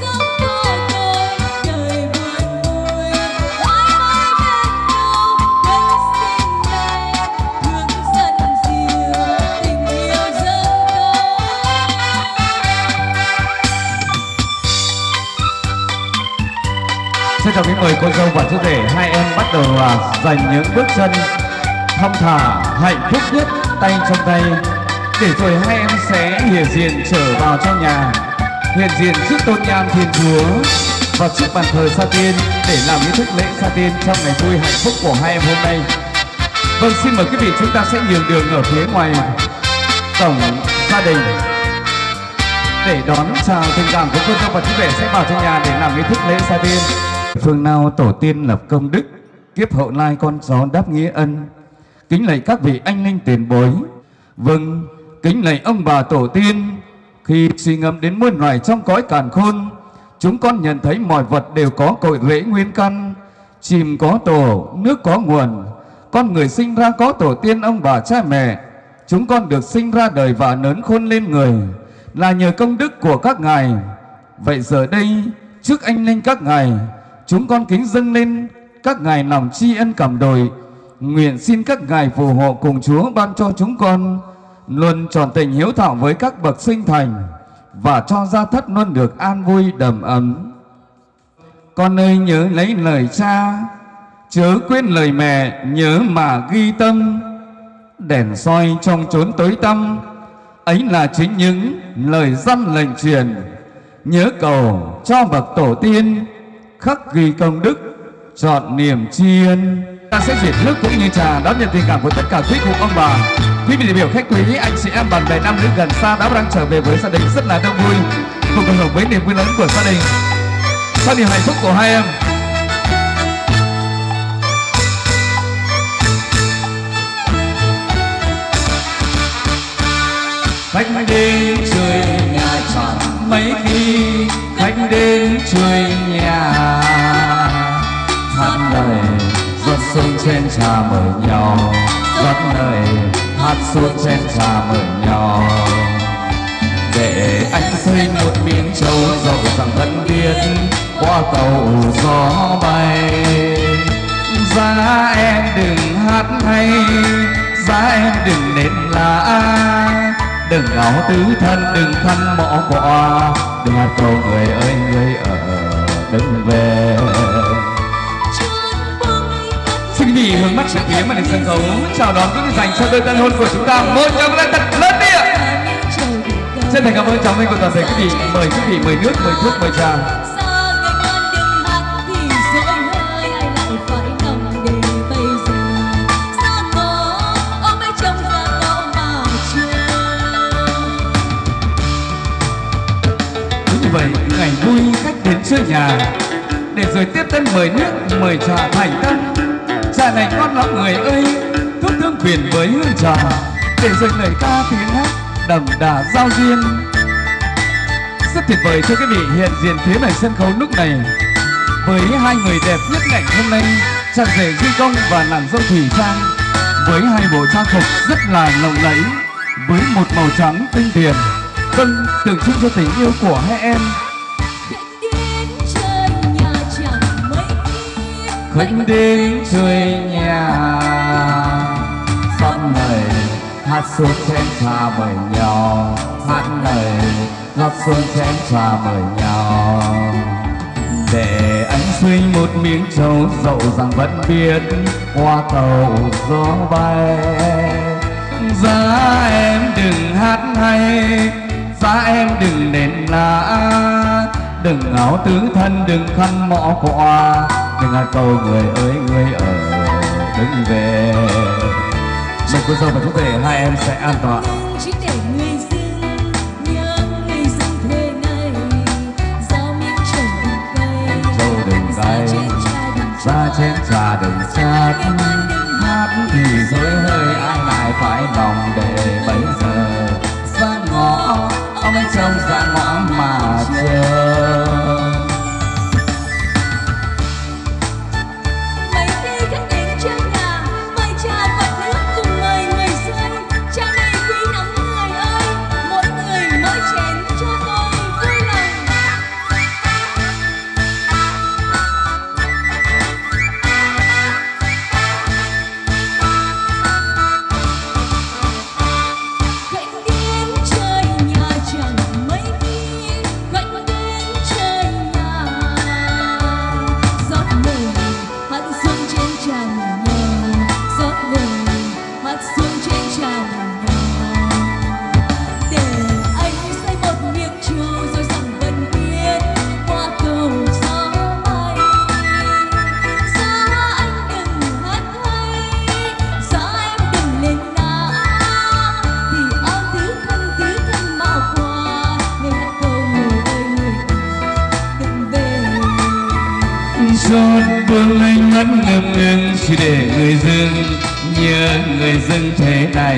Xin chào kính mời cô dâu và chú rể, hai em bắt đầu dành những bước chân thong thả hạnh phúc nhất tay trong tay, để rồi hai em sẽ hiện diện trở vào trong nhà, hiện diện trước tôn nhan Thiên Chúa và trước bàn thờ sa tiên để làm nghi thức lễ sa tiên trong ngày vui hạnh phúc của hai em hôm nay. Vâng, xin mời quý vị chúng ta sẽ nhường đường ở phía ngoài cổng gia đình để đón chào tình cảm của cô dâu và chú rể sẽ vào trong nhà để làm nghi thức lễ sa tiên. Phương nào tổ tiên lập công đức, kiếp hậu lai con cháu đáp nghĩa ân. Kính lạy các vị anh linh tiền bối. Vâng, kính lạy ông bà tổ tiên. Khi suy ngẫm đến muôn loài trong cõi càn khôn, chúng con nhận thấy mọi vật đều có cội rễ nguyên căn. Chim có tổ, nước có nguồn. Con người sinh ra có tổ tiên ông bà cha mẹ. Chúng con được sinh ra đời và lớn khôn lên người là nhờ công đức của các ngài. Vậy giờ đây trước anh linh các ngài, chúng con kính dâng lên các ngài lòng tri ân cảm đội. Nguyện xin các ngài phù hộ cùng Chúa ban cho chúng con luôn tròn tình hiếu thảo với các bậc sinh thành, và cho gia thất luôn được an vui đầm ấm. Con ơi nhớ lấy lời cha, chớ quên lời mẹ nhớ mà ghi tâm. Đèn soi trong chốn tối tăm, ấy là chính những lời dăn lệnh truyền, nhớ cầu cho bậc tổ tiên, khắc ghi công đức trọn niềm tri ân. Ta sẽ chuyển nước cũng như trà đón nhận tình cảm của tất cả quý cụ ông bà, quý vị đại biểu khách quý, anh chị em bạn bè nam nữ gần xa đã đang trở về với gia đình rất là đông vui, cùng cộng hưởng với niềm vui lớn của gia đình, sau niềm hạnh phúc của hai em. Khách đến chơi nhà chẳng mấy khi, khách đến chơi nhà hát lời rót xuống trên trà mời nhau, rót lời hát xuống trên trà mời nhau. Để anh xây một miếng trầu dậu rằng vẫn biết qua cầu gió bay. Giá em đừng hát hay, giá em đừng nến lá, đừng áo tứ thân, đừng khăn mõ quạ, đừng hát câu người ơi người ở đừng về. Xin quý vị hướng mắt về phía màn hình sân khấu chào đón những dành cho đôi tân hôn của chúng ta một tràng lên thật lớn đi ạ. Chân thành cảm ơn chào mừng của toàn thể quý vị. Mời quý vị mời nước, mời thuốc, mời trà. Vậy ngày vui khách đến chơi nhà, để rồi tiếp tân mời nước mời trà thành tâm. Trà này ngon lắm người ơi, thuốc thương quyền với hương trà, để rồi lời ca tiếng hát đậm đà giao duyên. Rất tuyệt vời cho quý vị hiện diện phía này sân khấu lúc này với hai người đẹp nhất ngành hôm nay, chàng rể Duy Công và nàng dâu Thủy Trang, với hai bộ trang phục rất là lộng lẫy, với một màu trắng tinh tiền, vâng, tượng trưng cho tình yêu của hai em. Khách đến chơi nhà, rót lời hát xuống chén trà mời nhau, hát lời rót xuống chén trà mời nhau. Để anh suy một miếng trầu dậu rằng vẫn biết qua cầu gió bay. Giá em đừng hát hay, giá em đừng nến lá, đừng áo tứ thân, đừng khăn mõ quạ, đừng hát câu người ơi người ở đừng về. Mời cô dâu và chú rể hai em sẽ an toàn. Trầu đừng cay, ra chén trà đừng chát, hát thì dối hơi ai lại phải lòng để bấy giờ. Ra ngõ ông ấy trông ra ngõ mà chờ. Mấy khi khách đến chơi nhà, mời trà và nước cùng mời người xuân. Trà này quý lắm người ơi, mỗi người mỗi chén cho tôi vui lòng. Chót vương lên ngất ngập ngừng chỉ để người dưng nhớ người dưng thế này.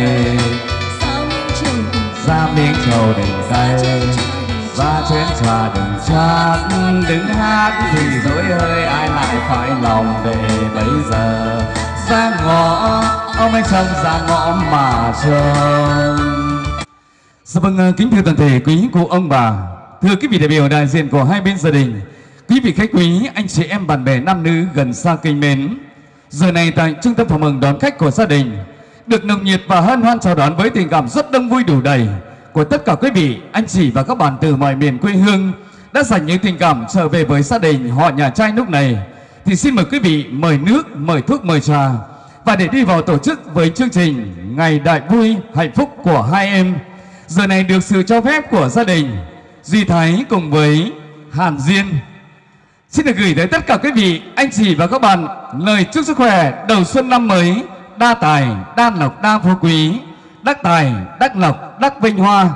Ra miếng trầu đừng cay, ra chén trà đừng chát, đứng hát thì dối hơi ai lại phải lòng để bây giờ. Ra ngõ ông anh trông ra ngõ mà trông. Dạ vâng, kính thưa toàn thể quý cụ ông bà, thưa quý vị đại biểu đại diện của hai bên gia đình, quý vị khách quý, anh chị em bạn bè nam nữ gần xa kính mến. Giờ này tại trung tâm phòng mừng đón khách của gia đình, được nồng nhiệt và hân hoan chào đón với tình cảm rất đông vui đủ đầy của tất cả quý vị, anh chị và các bạn từ mọi miền quê hương đã dành những tình cảm trở về với gia đình họ nhà trai lúc này. thì xin mời quý vị mời nước, mời thuốc, mời trà. Và để đi vào tổ chức với chương trình Ngày Đại Vui Hạnh Phúc của hai em, giờ này được sự cho phép của gia đình Duy Thái cùng với Hàn Duyên, xin được gửi tới tất cả quý vị, anh chị và các bạn lời chúc sức khỏe đầu xuân năm mới, đa tài, đa lộc, đa phú quý, đắc tài, đắc lộc, đắc vinh hoa.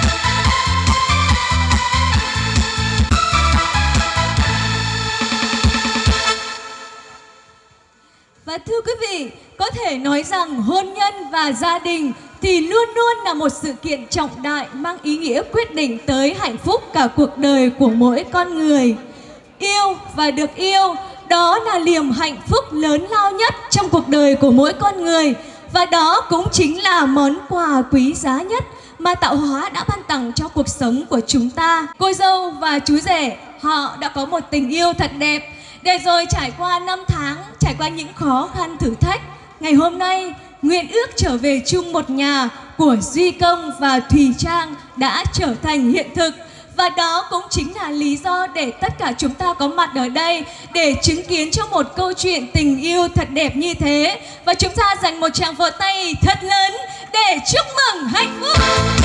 Và thưa quý vị, có thể nói rằng hôn nhân và gia đình thì luôn luôn là một sự kiện trọng đại mang ý nghĩa quyết định tới hạnh phúc cả cuộc đời của mỗi con người. Yêu và được yêu, đó là niềm hạnh phúc lớn lao nhất trong cuộc đời của mỗi con người. Và đó cũng chính là món quà quý giá nhất mà tạo hóa đã ban tặng cho cuộc sống của chúng ta. Cô dâu và chú rể, họ đã có một tình yêu thật đẹp. Để rồi trải qua năm tháng, trải qua những khó khăn thử thách, ngày hôm nay nguyện ước trở về chung một nhà của Duy Công và Thùy Trang đã trở thành hiện thực. Và đó cũng chính là lý do để tất cả chúng ta có mặt ở đây để chứng kiến cho một câu chuyện tình yêu thật đẹp như thế. Và chúng ta dành một tràng vỗ tay thật lớn để chúc mừng hạnh phúc.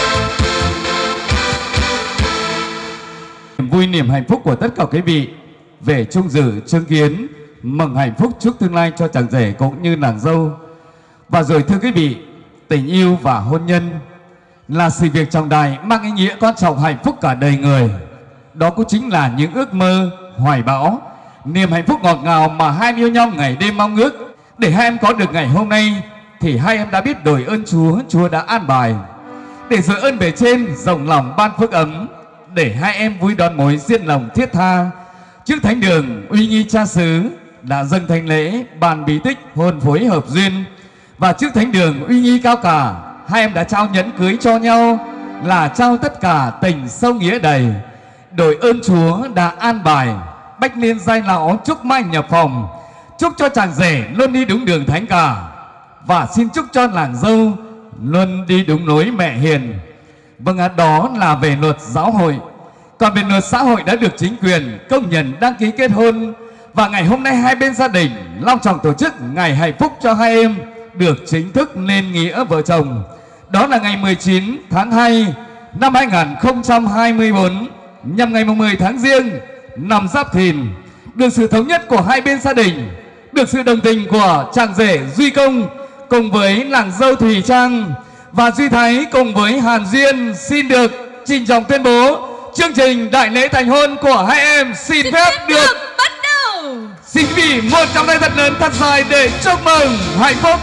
Niềm vui, niềm hạnh phúc của tất cả quý vị về chung dự chứng kiến mừng hạnh phúc chúc tương lai cho chàng rể cũng như nàng dâu. Và rồi thưa quý vị, tình yêu và hôn nhân là sự việc trọng đại mang ý nghĩa quan trọng hạnh phúc cả đời người. Đó cũng chính là những ước mơ, hoài bão, niềm hạnh phúc ngọt ngào mà hai em yêu nhau ngày đêm mong ước. Để hai em có được ngày hôm nay thì hai em đã biết đổi ơn Chúa, Chúa đã an bài. Để rồi ơn bề trên rộng lòng ban phước ấm, để hai em vui đón mối duyên lòng thiết tha. Trước thánh đường uy nghi cha xứ đã dâng thánh lễ bàn bí tích hôn phối hợp duyên. Và trước thánh đường uy nghi cao cả, hai em đã trao nhẫn cưới cho nhau, là trao tất cả tình sâu nghĩa đầy. Đội ơn Chúa đã an bài, bách niên giai lão chúc mai nhập phòng. Chúc cho chàng rể luôn đi đúng đường thánh cả, và xin chúc cho nàng dâu luôn đi đúng lối mẹ hiền. Vâng, đó là về luật giáo hội. Còn về luật xã hội đã được chính quyền công nhận đăng ký kết hôn. Và ngày hôm nay hai bên gia đình long trọng tổ chức ngày hạnh phúc cho hai em được chính thức nên nghĩa vợ chồng. Đó là ngày 19 tháng 2 năm 2024, nhằm ngày 10 tháng Giêng năm Giáp Thìn. Được sự thống nhất của hai bên gia đình, được sự đồng tình của chàng rể Duy Công cùng với nàng dâu Thùy Trang và Duy Thái cùng với Hàn Duyên, xin được trình trọng tuyên bố chương trình đại lễ thành hôn của hai em xin phép được bắt đầu. Xin quý vị một tràng tay thật lớn thật dài để chúc mừng hạnh phúc.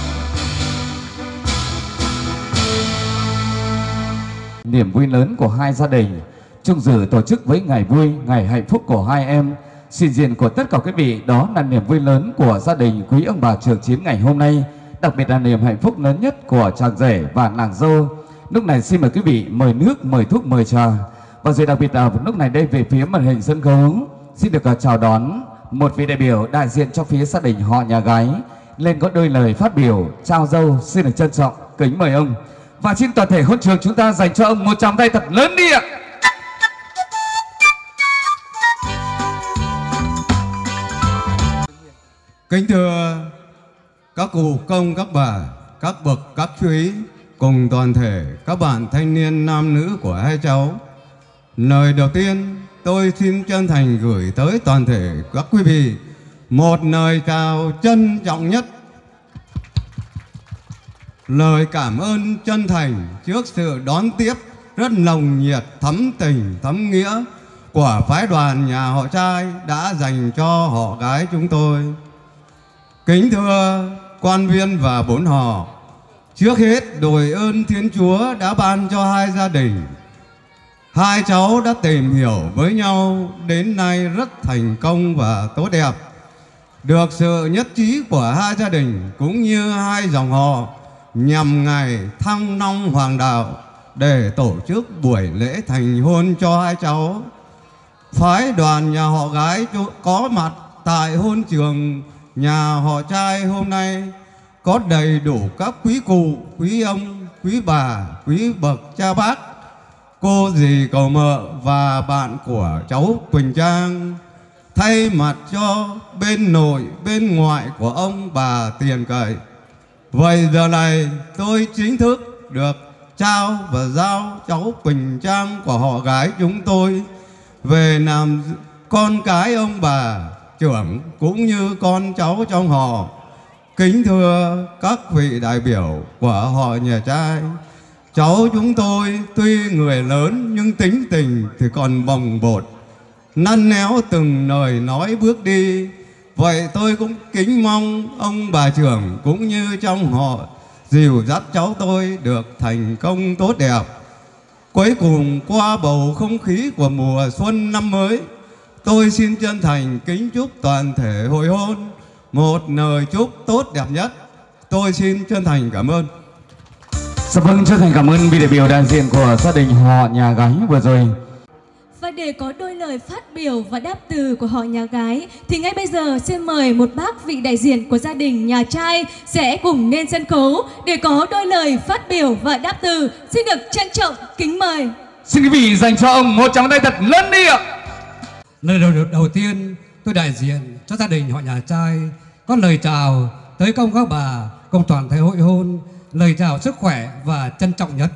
Niềm vui lớn của hai gia đình chung dự tổ chức với ngày vui, ngày hạnh phúc của hai em. Xin diện của tất cả quý vị, đó là niềm vui lớn của gia đình quý ông bà Trường Chiến ngày hôm nay, đặc biệt là niềm hạnh phúc lớn nhất của chàng rể và nàng dâu. Lúc này xin mời quý vị mời nước, mời thuốc, mời trà. Và rồi đặc biệt là lúc này đây về phía màn hình sân khấu xin được chào đón một vị đại biểu đại diện cho phía gia đình họ nhà gái lên có đôi lời phát biểu chào dâu. Xin được trân trọng kính mời ông, và xin toàn thể hôn trường chúng ta dành cho ông một tràng tay thật lớn đi ạ. Kính thưa các cụ công, các bà, các bậc, các quý cùng toàn thể các bạn thanh niên nam nữ của hai cháu, lời đầu tiên tôi xin chân thành gửi tới toàn thể các quý vị một lời chào trân trọng nhất, lời cảm ơn chân thành trước sự đón tiếp rất nồng nhiệt, thắm tình, thắm nghĩa của phái đoàn nhà họ trai đã dành cho họ gái chúng tôi. Kính thưa quan viên và bốn họ, trước hết đội ơn Thiên Chúa đã ban cho hai gia đình. Hai cháu đã tìm hiểu với nhau đến nay rất thành công và tốt đẹp. Được sự nhất trí của hai gia đình cũng như hai dòng họ nhằm ngày Thăng Long Hoàng đạo để tổ chức buổi lễ thành hôn cho hai cháu. Phái đoàn nhà họ gái có mặt tại hôn trường nhà họ trai hôm nay có đầy đủ các quý cụ, quý ông, quý bà, quý bậc cha bác, cô dì cậu mợ và bạn của cháu Quỳnh Trang. thay mặt cho bên nội bên ngoại của ông bà tiền cậy. Vậy giờ này tôi chính thức được trao và giao cháu Quỳnh Trang của họ gái chúng tôi về làm con cái ông bà trưởng cũng như con cháu trong họ. Kính thưa các vị đại biểu của họ nhà trai, cháu chúng tôi tuy người lớn nhưng tính tình thì còn bồng bột, năn néo từng lời nói bước đi. Vậy tôi cũng kính mong ông bà trưởng cũng như trong họ dìu dắt cháu tôi được thành công tốt đẹp. Cuối cùng qua bầu không khí của mùa xuân năm mới, tôi xin chân thành kính chúc toàn thể hội hôn một lời chúc tốt đẹp nhất. Tôi xin chân thành cảm ơn. Dạ vâng, chân thành cảm ơn vị đại biểu đại diện của gia đình họ nhà gái vừa rồi. Và để có đôi lời phát biểu và đáp từ của họ nhà gái thì ngay bây giờ xin mời một bác vị đại diện của gia đình nhà trai sẽ cùng lên sân khấu để có đôi lời phát biểu và đáp từ. Xin được trân trọng kính mời. Xin quý vị dành cho ông một tràng tay thật lớn đi ạ. Lời đầu tiên tôi đại diện cho gia đình họ nhà trai có lời chào tới công các bà cùng toàn thể hội hôn, lời chào sức khỏe và trân trọng nhất.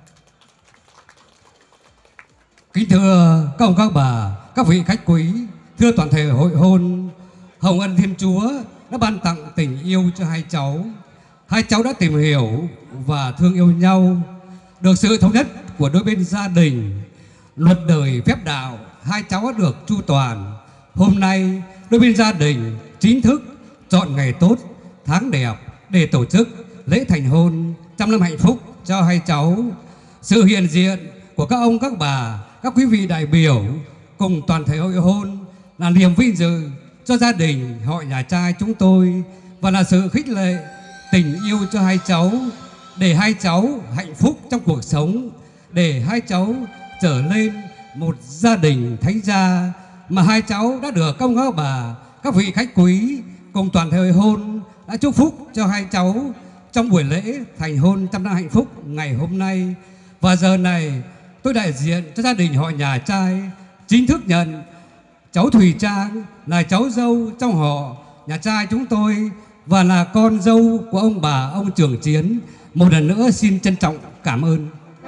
Kính thưa các ông các bà, các vị khách quý, thưa toàn thể hội hôn, hồng ân Thiên Chúa đã ban tặng tình yêu cho hai cháu. Hai cháu đã tìm hiểu và thương yêu nhau, được sự thống nhất của đôi bên gia đình, luật đời phép đạo, hai cháu đã được chu toàn. Hôm nay đôi bên gia đình chính thức chọn ngày tốt, tháng đẹp để tổ chức lễ thành hôn trăm năm hạnh phúc cho hai cháu. Sự hiện diện của các ông các bà, các quý vị đại biểu cùng toàn thể hội hôn là niềm vinh dự cho gia đình họ nhà trai chúng tôi và là sự khích lệ tình yêu cho hai cháu, để hai cháu hạnh phúc trong cuộc sống, để hai cháu trở lên một gia đình thánh gia mà hai cháu đã được công các bà, các vị khách quý cùng toàn thể hội hôn đã chúc phúc cho hai cháu trong buổi lễ thành hôn trăm năm hạnh phúc ngày hôm nay. Và giờ này tôi đại diện cho gia đình họ nhà trai chính thức nhận cháu Thùy Trang là cháu dâu trong họ nhà trai chúng tôi và là con dâu của ông bà ông Trường Chiến. Một lần nữa xin trân trọng cảm ơn.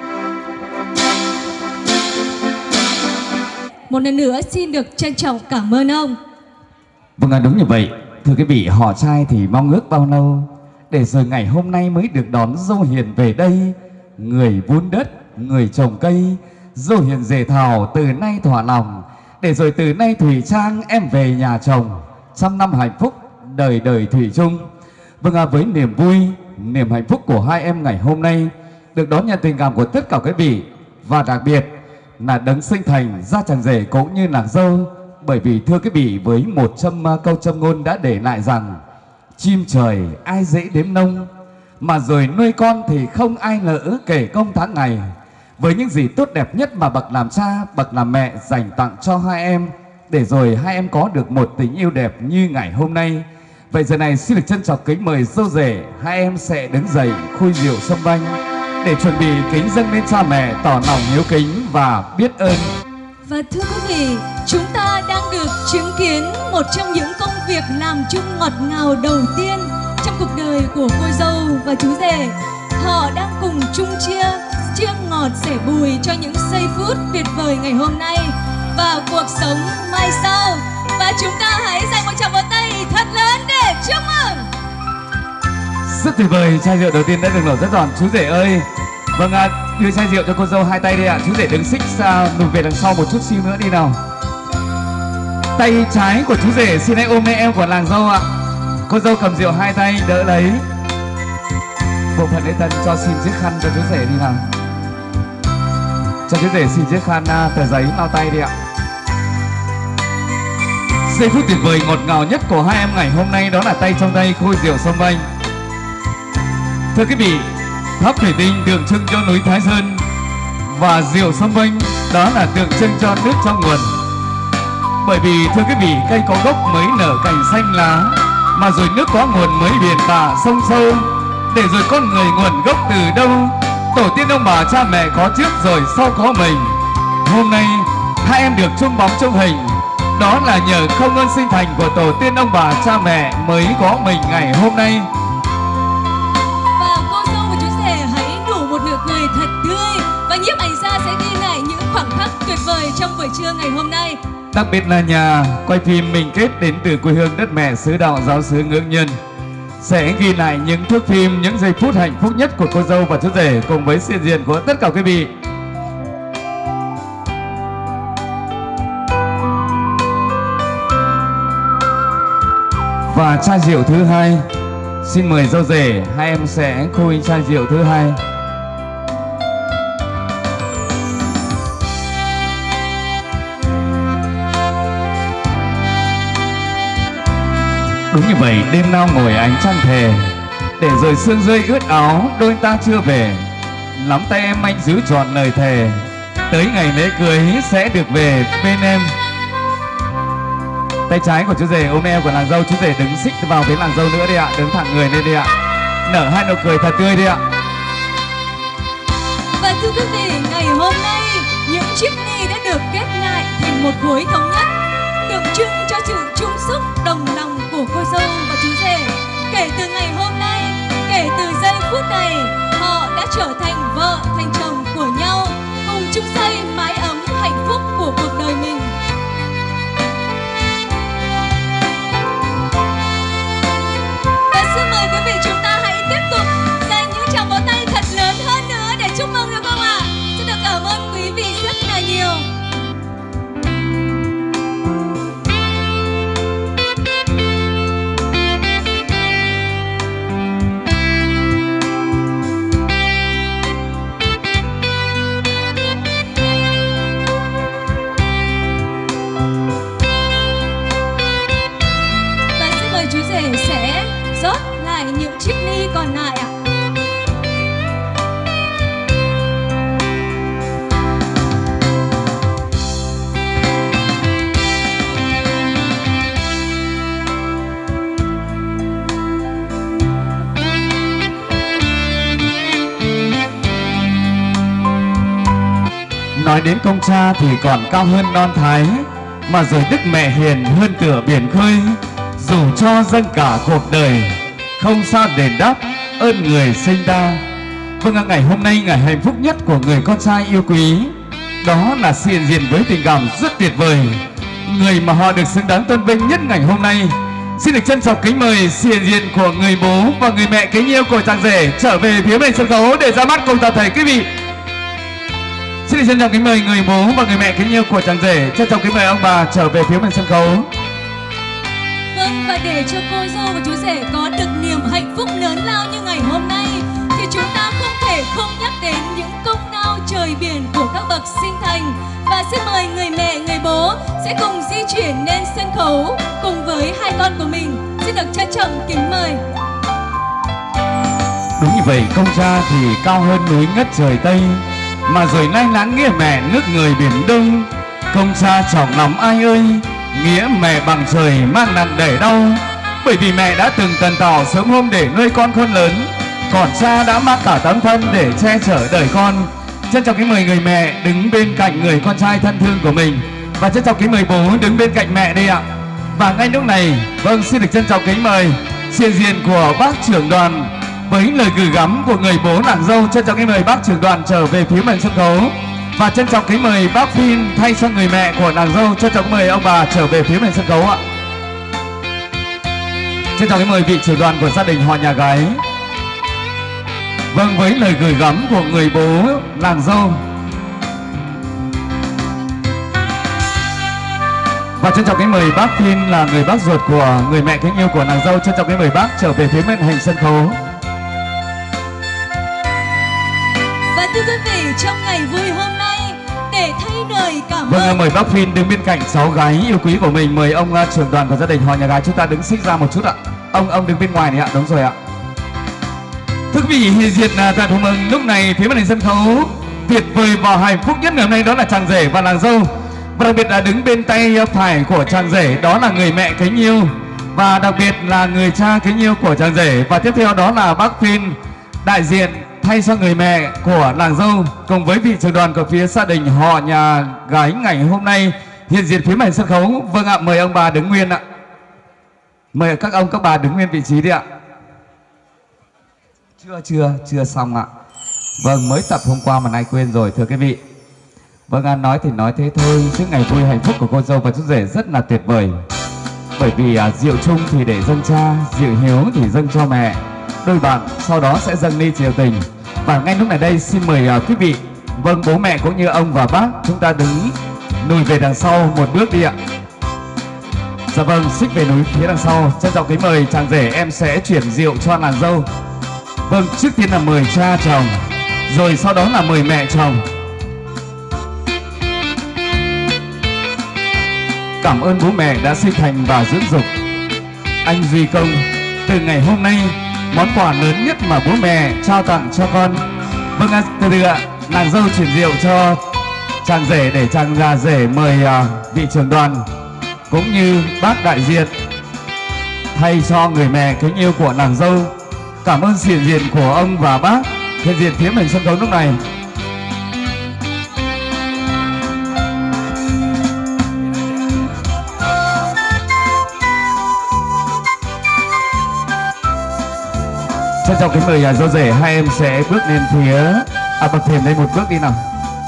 Một lần nữa xin được trân trọng cảm ơn ông. Vâng, đúng như vậy. Thưa quý vị, họ trai thì mong ước bao lâu để rồi ngày hôm nay mới được đón dâu hiền về đây. Người vun đất, người trồng cây, dâu hiền dề thảo từ nay thỏa lòng, để rồi từ nay Thùy Trang em về nhà chồng, trăm năm hạnh phúc đời đời thủy chung. Vâng, với niềm vui, niềm hạnh phúc của hai em ngày hôm nay được đón nhận tình cảm của tất cả quý vị, và đặc biệt là đấng sinh thành ra chàng rể cũng như nàng dâu. Bởi vì thưa quý vị, với một câu châm ngôn đã để lại rằng chim trời ai dễ đếm nông, mà rồi nuôi con thì không ai lỡ kể công tháng ngày. Với những gì tốt đẹp nhất mà bậc làm cha, bậc làm mẹ dành tặng cho hai em, để rồi hai em có được một tình yêu đẹp như ngày hôm nay. Vậy giờ này xin được trân trọng kính mời dâu rể, hai em sẽ đứng dậy khui rượu sâm banh để chuẩn bị kính dâng lên cha mẹ, tỏ lòng hiếu kính và biết ơn. Và thưa quý vị, chúng ta đang được chứng kiến một trong những công việc làm chung ngọt ngào đầu tiên trong cuộc đời của cô dâu và chú rể. Họ đang cùng chung chia ngọt sẻ bùi cho những giây phút tuyệt vời ngày hôm nay và cuộc sống mai sau. Và chúng ta hãy dành một tràng vỗ tay thật lớn để chúc mừng. Rất tuyệt vời, chai rượu đầu tiên đã được nổ rất giòn. Chú rể ơi, vâng, đưa chai rượu cho cô dâu hai tay đi ạ. Chú rể đứng xích lùi về đằng sau một chút xíu nữa đi nào. Tay trái của chú rể xin hãy ôm lấy em của nàng dâu ạ. Cô dâu cầm rượu hai tay đỡ lấy. Bộ phận lễ tân cho xin chiếc khăn cho chú rể đi nào. Cho chú rể xin chiếc khăn tờ giấy lau tay đi ạ. Giây phút tuyệt vời ngọt ngào nhất của hai em ngày hôm nay đó là tay trong tay khui rượu sâm banh. Thưa quý vị, tháp thủy tinh tượng trưng cho núi Thái Sơn và rượu sâm banh đó là tượng trưng cho nước trong nguồn. Bởi vì thưa quý vị, cây có gốc mới nở cành xanh lá, mà rồi nước có nguồn mới biển bả sông sâu. Để rồi con người nguồn gốc từ đâu? Tổ tiên ông bà cha mẹ có trước rồi sau có mình. Hôm nay hai em được chung bóng chung hình, Đó là nhờ công ơn sinh thành của tổ tiên ông bà cha mẹ mới có mình ngày hôm nay. Và cô dâu và chú rể hãy nụ một nụ cười thật tươi và nhiếp ảnh gia sẽ ghi lại những khoảnh khắc tuyệt vời trong buổi trưa ngày hôm nay. Đặc biệt là nhà quay phim Mình Kết đến từ quê hương đất mẹ xứ đạo giáo xứ Ngưỡng Nhân sẽ ghi lại những thước phim, những giây phút hạnh phúc nhất của cô dâu và chú rể cùng với sự hiện diện của tất cả quý vị. Và chai rượu thứ hai, xin mời dâu rể, hai em sẽ khui chai rượu thứ hai. Đúng như vậy, đêm nào ngồi ánh trăng thề, để rồi sương rơi ướt áo, đôi ta chưa về. Nắm tay em anh giữ trọn lời thề, tới ngày lễ cưới sẽ được về bên em. Tay trái của chú rể ôm eo của nàng dâu, chú rể đứng xích vào với nàng dâu nữa đi ạ, đứng thẳng người lên đi ạ, nở hai nụ cười thật tươi đi ạ. Và thưa quý vị, ngày hôm nay những chiếc ni đã được kết lại thành một khối thống nhất, tượng trưng cho sự chung sức đồng lòng của cô dâu và chú rể. Kể từ ngày hôm nay, kể từ giây phút này, họ đã trở thành vợ thành chồng của nhau, cùng chung xây mái ấm hạnh phúc của cuộc đời mình. Và xin mời quý vị chúng ta hãy tiếp tục dành những tràng vỗ tay thật lớn hơn nữa để chúc mừng được không ạ? Xin được cảm ơn quý vị rất là nhiều. Chú rể sẽ rót lại những chiếc ly còn lại ạ. Nói đến công cha thì còn cao hơn non thái, mà rồi đức mẹ hiền hơn tựa biển khơi. Dù cho dâng cả cuộc đời, không sao đền đáp ơn người sinh ta. Vâng, ngày hôm nay ngày hạnh phúc nhất của người con trai yêu quý, đó là sự hiện diện với tình cảm rất tuyệt vời, người mà họ được xứng đáng tôn vinh nhất ngày hôm nay. Xin được trân trọng kính mời sự hiện diện của người bố và người mẹ kính yêu của chàng rể trở về phía bên sân khấu để ra mắt cùng toàn thể quý vị. Xin được trân trọng kính mời người bố và người mẹ kính yêu của chàng rể, trân trọng kính mời ông bà trở về phía bên sân khấu. Vâng, và để cho cô dâu và chú rể có được niềm hạnh phúc lớn lao như ngày hôm nay thì chúng ta không thể không nhắc đến những công lao trời biển của các bậc sinh thành. Và xin mời người mẹ, người bố sẽ cùng di chuyển lên sân khấu cùng với hai con của mình. Xin được trân trọng kính mời. Đúng như vậy, công cha thì cao hơn núi ngất trời Tây, mà rồi nay láng nghĩa mẹ nước người biển Đông. Công cha trọng lắm ai ơi, nghĩa mẹ bằng trời mang nặng đẻ đau. Bởi vì mẹ đã từng tần tảo sớm hôm để nuôi con khôn lớn, còn cha đã mang cả tấm thân để che chở đời con. Trân trọng kính mời người mẹ đứng bên cạnh người con trai thân thương của mình, và trân trọng kính mời bố đứng bên cạnh mẹ đây ạ. Và ngay lúc này, vâng, xin được trân trọng kính mời sự hiện diện của bác trưởng đoàn với lời gửi gắm của người bố nàng dâu. Trân trọng kính mời bác trưởng đoàn trở về phía bên sân khấu, và trân trọng kính mời bác Phin thay cho người mẹ của nàng dâu. Trân trọng mời ông bà trở về phía bên sân khấu ạ. Trân trọng kính mời vị trưởng đoàn của gia đình họ nhà gái. Vâng, với lời gửi gắm của người bố nàng dâu, và trân trọng kính mời bác Phin là người bác ruột của người mẹ kính yêu của nàng dâu. Trân trọng kính mời bác trở về phía bên hành sân khấu. Và thưa quý vị, trong ngày vui hôm nay, để thay lời cảm Vâng, ơn, mời bác Phin đứng bên cạnh cháu gái yêu quý của mình. Mời ông trưởng đoàn của gia đình họ nhà gái chúng ta đứng xích ra một chút ạ. Ông đứng bên ngoài này ạ, đúng rồi ạ. Thưa quý vị, hiện diện tại phòng mừng lúc này phía màn hình sân khấu tuyệt vời và hạnh phúc nhất ngày hôm nay đó là chàng rể và nàng dâu. Và đặc biệt là đứng bên tay phải của chàng rể đó là người mẹ kính yêu, và đặc biệt là người cha kính yêu của chàng rể. Và tiếp theo đó là bác Phin đại diện thay cho người mẹ của nàng dâu cùng với vị trưởng đoàn của phía gia đình họ nhà gái ngày hôm nay hiện diện phía màn sân khấu. Vâng ạ, mời ông bà đứng nguyên ạ. Mời các ông các bà đứng nguyên vị trí đi ạ. Chưa xong ạ. Vâng, mới tập hôm qua mà nay quên rồi thưa quý vị. Vâng, nói thì nói thế thôi, chứ ngày vui hạnh phúc của cô dâu và chú rể rất là tuyệt vời. Bởi vì rượu chung thì để dâng cha, rượu hiếu thì dâng cho mẹ. Đôi bạn sau đó sẽ dâng ly triều tình. Và ngay lúc này đây xin mời quý vị, vâng, bố mẹ cũng như ông và bác, chúng ta đứng lùi về đằng sau một bước đi ạ. Dạ vâng, xích về núi phía đằng sau. Trân trọng kính mời chàng rể, em sẽ chuyển rượu cho nàng dâu. Vâng, trước tiên là mời cha chồng, rồi sau đó là mời mẹ chồng. Cảm ơn bố mẹ đã sinh thành và dưỡng dục anh Duy Công. Từ ngày hôm nay, món quà lớn nhất mà bố mẹ trao tặng cho con. Vâng, từ từ ạ, nàng dâu chuyển rượu cho chàng rể để chàng già rể mời vị trưởng đoàn cũng như bác đại diện thay cho người mẹ kính yêu của nàng dâu. Cảm ơn sự hiện diện của ông và bác hiện diện phía mình sân khấu lúc này. Trân trọng kính mời dâu rể, hai em sẽ bước lên phía bậc thềm đây một bước đi nào.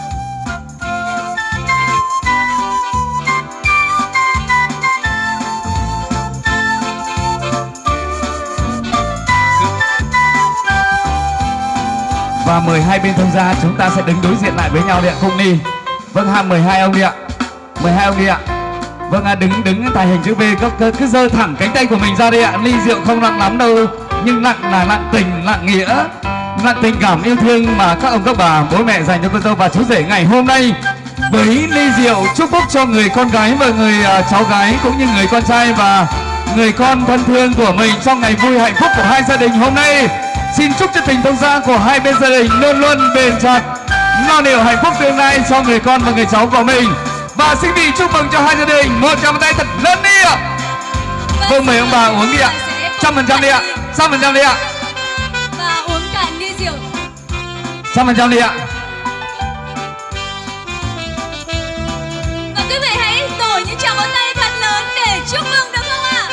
Và mời hai bên thông gia chúng ta sẽ đứng đối diện lại với nhau đi ạ, Cung Ni. Vâng, mời hai ông đi ạ. Mời hai ông đi ạ. Vâng, đứng tại hình chữ V, cứ giơ thẳng cánh tay của mình ra đi ạ. Ly rượu không nặng lắm đâu, nhưng nặng là nặng tình, nặng nghĩa, nặng tình cảm yêu thương mà các ông các bà bố mẹ dành cho cô dâu và chú rể ngày hôm nay. Với ly rượu chúc phúc cho người con gái và người cháu gái cũng như người con trai và người con thân thương của mình trong ngày vui hạnh phúc của hai gia đình hôm nay. Xin chúc cho tình thông gia của hai bên gia đình luôn luôn bền chặt, lo liệu hạnh phúc tương lai cho người con và người cháu của mình. Và xin vị chúc mừng cho hai gia đình một tràng tay thật lớn đi ạ. Vâng, mời ông bà uống đi ạ. 100% đi ạ. 100% đi ạ. Và uống cạn ly rượu. 100% đi ạ. Và quý vị hãy tổ những tràng vỗ tay thật lớn để chúc mừng được không ạ?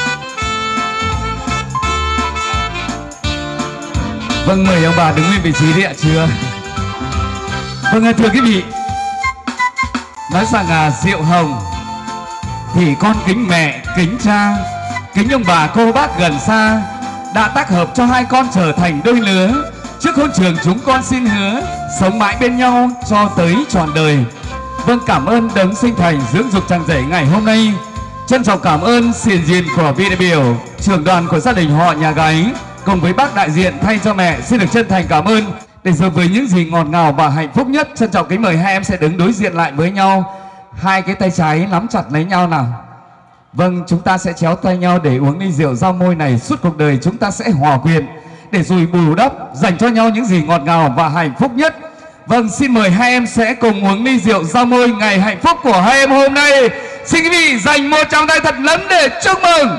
Vâng, mời ông bà đứng nguyên vị trí đi ạ. Chưa. Vâng, thưa quý vị, nói rằng rượu hồng thì con kính mẹ, kính cha, kính ông bà cô bác gần xa đã tác hợp cho hai con trở thành đôi lứa. Trước hôn trường chúng con xin hứa sống mãi bên nhau cho tới trọn đời. Vâng, cảm ơn đấng sinh thành dưỡng dục chàng rể ngày hôm nay. Trân trọng cảm ơn sự hiện diện của vị đại biểu trưởng đoàn của gia đình họ nhà gái cùng với bác đại diện thay cho mẹ xin được chân thành cảm ơn. Để rồi với những gì ngọt ngào và hạnh phúc nhất, trân trọng kính mời hai em sẽ đứng đối diện lại với nhau, hai cái tay trái nắm chặt lấy nhau nào. Vâng, chúng ta sẽ chéo tay nhau để uống ly rượu giao môi này. Suốt cuộc đời chúng ta sẽ hòa quyện để rồi bù đắp dành cho nhau những gì ngọt ngào và hạnh phúc nhất. Vâng, xin mời hai em sẽ cùng uống ly rượu giao môi ngày hạnh phúc của hai em hôm nay. Xin quý vị dành một tràng tay thật lớn để chúc mừng.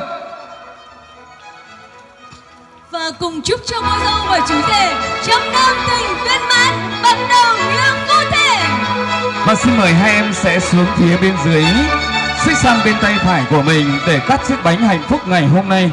Và cùng chúc cho cô dâu và chú rể trăm năm tình viên mãn, bắt đầu như cụ thể. Và xin mời hai em sẽ xuống phía bên dưới, xích sang bên tay phải của mình để cắt chiếc bánh hạnh phúc ngày hôm nay.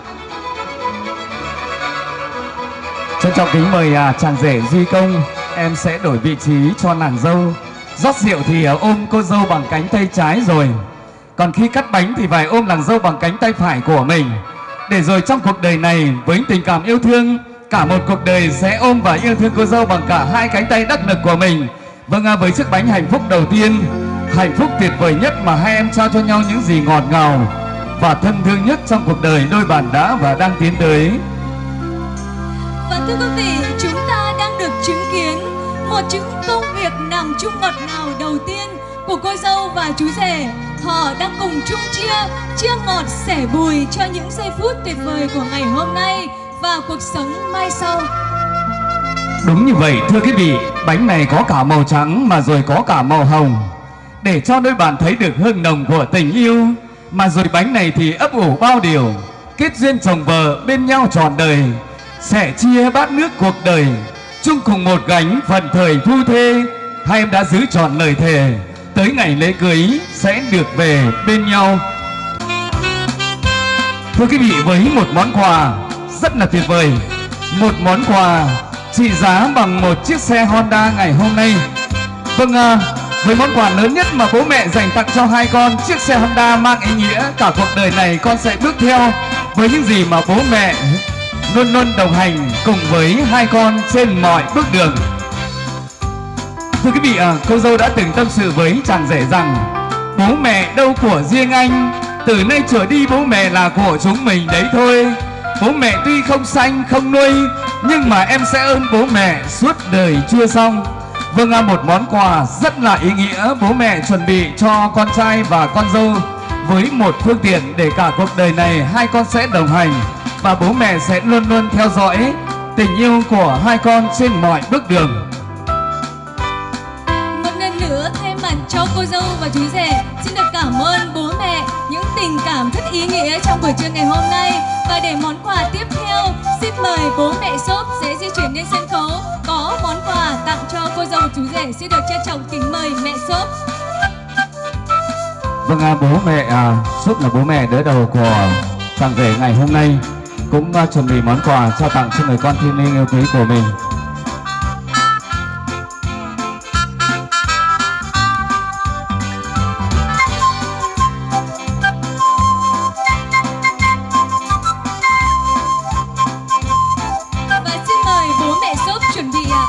Trân trọng kính mời chàng rể Duy Công, em sẽ đổi vị trí cho nàng dâu. Rót rượu thì ôm cô dâu bằng cánh tay trái rồi, còn khi cắt bánh thì phải ôm nàng dâu bằng cánh tay phải của mình. Để rồi trong cuộc đời này với tình cảm yêu thương, cả một cuộc đời sẽ ôm và yêu thương cô dâu bằng cả hai cánh tay đắc lực của mình. Vâng, với chiếc bánh hạnh phúc đầu tiên, hạnh phúc tuyệt vời nhất mà hai em trao cho nhau những gì ngọt ngào và thân thương nhất trong cuộc đời đôi bạn đã và đang tiến tới. Và thưa quý vị, chúng ta đang được chứng kiến một chứng công việc nằm chung ngọt ngào đầu tiên của cô dâu và chú rể. Họ đang cùng chung chia ngọt sẻ bùi cho những giây phút tuyệt vời của ngày hôm nay và cuộc sống mai sau. Đúng như vậy thưa quý vị, bánh này có cả màu trắng mà rồi có cả màu hồng, để cho đôi bạn thấy được hương nồng của tình yêu. Mà rồi bánh này thì ấp ủ bao điều, kết duyên chồng vợ bên nhau trọn đời, sẻ chia bát nước cuộc đời, chung cùng một gánh phần thời phu thê. Hai em đã giữ trọn lời thề, tới ngày lễ cưới sẽ được về bên nhau. Thưa quý vị, với một món quà rất là tuyệt vời, một món quà trị giá bằng một chiếc xe Honda ngày hôm nay. Vâng, với món quà lớn nhất mà bố mẹ dành tặng cho hai con, chiếc xe Honda mang ý nghĩa cả cuộc đời này con sẽ bước theo với những gì mà bố mẹ luôn luôn đồng hành cùng với hai con trên mọi bước đường. Thưa quý vị, cô dâu đã từng tâm sự với chàng rể rằng bố mẹ đâu của riêng anh, từ nay trở đi bố mẹ là của chúng mình đấy thôi. Bố mẹ tuy không sanh không nuôi, nhưng mà em sẽ ơn bố mẹ suốt đời chưa xong. Vâng, một món quà rất là ý nghĩa bố mẹ chuẩn bị cho con trai và con dâu, với một phương tiện để cả cuộc đời này hai con sẽ đồng hành, và bố mẹ sẽ luôn luôn theo dõi tình yêu của hai con trên mọi bước đường. Một lần nữa thay mặt cho cô dâu và chú rể xin được cảm ơn bố mẹ những tình cảm rất ý nghĩa trong buổi trưa ngày hôm nay. Và để món quà tiếp theo, xin mời bố mẹ Xốp sẽ di chuyển lên sân khấu có món quà tặng cho cô dâu chú rể. Xin được trân trọng kính mời mẹ Xốp. Vâng, bố mẹ Xốp là bố mẹ đỡ đầu của chàng rể ngày hôm nay, cũng chuẩn bị món quà trao tặng cho người con thiêng liêng yêu quý của mình. Và xin mời bố mẹ Xốp chuẩn bị ạ.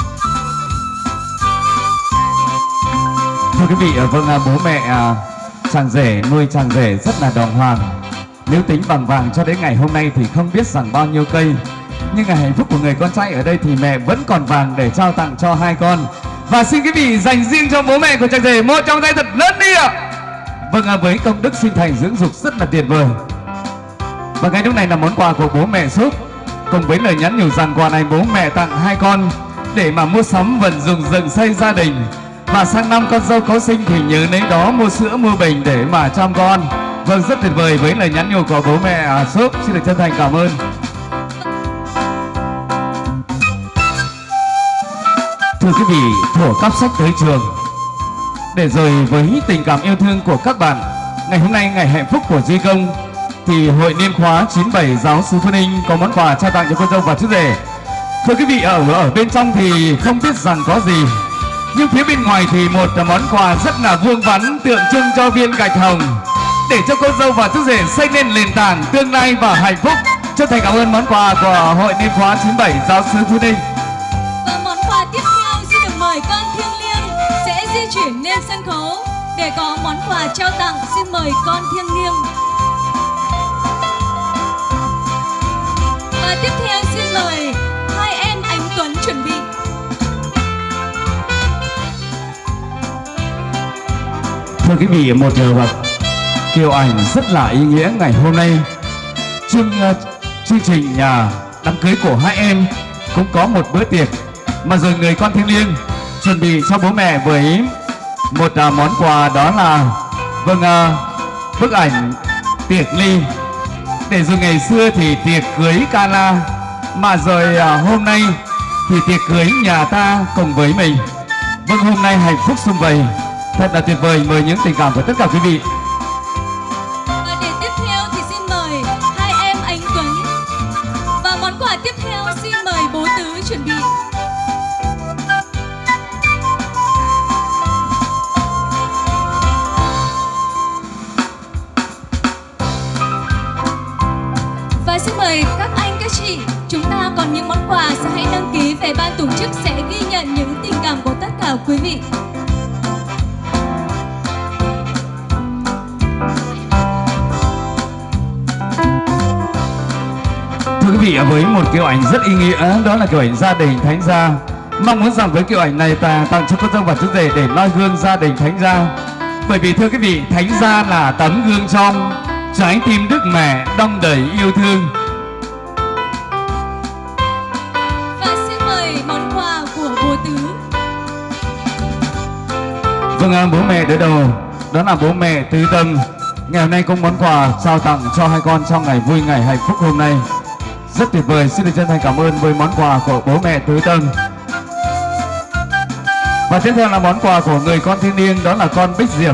Thưa quý vị, vâng, bố mẹ chàng rể nuôi chàng rể rất là đàng hoàng. Nếu tính bằng vàng cho đến ngày hôm nay thì không biết rằng bao nhiêu cây, nhưng ngày hạnh phúc của người con trai ở đây thì mẹ vẫn còn vàng để trao tặng cho hai con. Và xin quý vị dành riêng cho bố mẹ của chàng rể một trong tay thật lớn đi ạ. Vâng, với công đức sinh thành dưỡng dục rất là tuyệt vời. Và ngay lúc này là món quà của bố mẹ Xốp, cùng với lời nhắn nhủ rằng quà này bố mẹ tặng hai con để mà mua sắm vận dụng dựng xây gia đình, và sang năm con dâu có sinh thì nhớ lấy đó mua sữa mua bình để mà chăm con. Vâng, rất tuyệt vời với lời nhắn nhủ của bố mẹ Xốp, xin được chân thành cảm ơn. Thưa quý vị, thuở cắp sách tới trường, để rồi với tình cảm yêu thương của các bạn, ngày hôm nay ngày hạnh phúc của Duy Công, thì hội niên khóa 97 giáo sứ Xuân Ninh có món quà trao tặng cho cô dâu và chú rể. Thưa quý vị, ở bên trong thì không biết rằng có gì, nhưng phía bên ngoài thì một món quà rất là vuông vắn tượng trưng cho viên gạch hồng, để cho cô dâu và chú rể xây nên nền tảng tương lai và hạnh phúc. Chân thành cảm ơn món quà của hội niên khóa 97 giáo sứ Phú Ninh. Và món quà tiếp theo xin được mời con thiêng liêng sẽ di chuyển lên sân khấu để có món quà trao tặng. Xin mời con thiêng liêng. Và tiếp theo xin mời hai em Anh Tuấn chuẩn bị. Thưa quý vị, một kiều ảnh rất là ý nghĩa ngày hôm nay. Chương trình đám cưới của hai em cũng có một bữa tiệc mà rồi người con thiêng liêng chuẩn bị cho bố mẹ với một món quà, đó là bức ảnh tiệc ly. Để rồi ngày xưa thì tiệc cưới Cala, mà rồi hôm nay thì tiệc cưới nhà ta cùng với mình. Vâng, hôm nay hạnh phúc sum vầy thật là tuyệt vời. Mời những tình cảm của tất cả quý vị. Và để tiếp theo thì xin mời hai em Anh Tuấn. Và món quà tiếp theo xin mời bố Tứ chuẩn bị. Và xin mời các anh các chị, chúng ta còn những món quà sẽ hãy đăng ký về ban tổ chức sẽ ghi nhận những tình cảm của tất cả quý vị. Thưa quý vị, với một kiều ảnh rất ý nghĩa, đó là kiều ảnh gia đình thánh gia. Mong muốn rằng với kiều ảnh này ta tặng cho cô dâu và chú rể để noi gương gia đình thánh gia. Bởi vì thưa quý vị, thánh gia là tấm gương trong trái tim Đức Mẹ đong đầy yêu thương. Và xin mời món quà của bố Tứ. Vâng, bố mẹ đỡ đầu, đó là bố mẹ Tứ Tâm. Ngày hôm nay cũng món quà trao tặng cho hai con trong ngày vui, ngày hạnh phúc hôm nay. Rất tuyệt vời, xin được chân thành cảm ơn với món quà của bố mẹ Tứ Tâm. Và tiếp theo là món quà của người con thiên niên, đó là con Bích Diệp.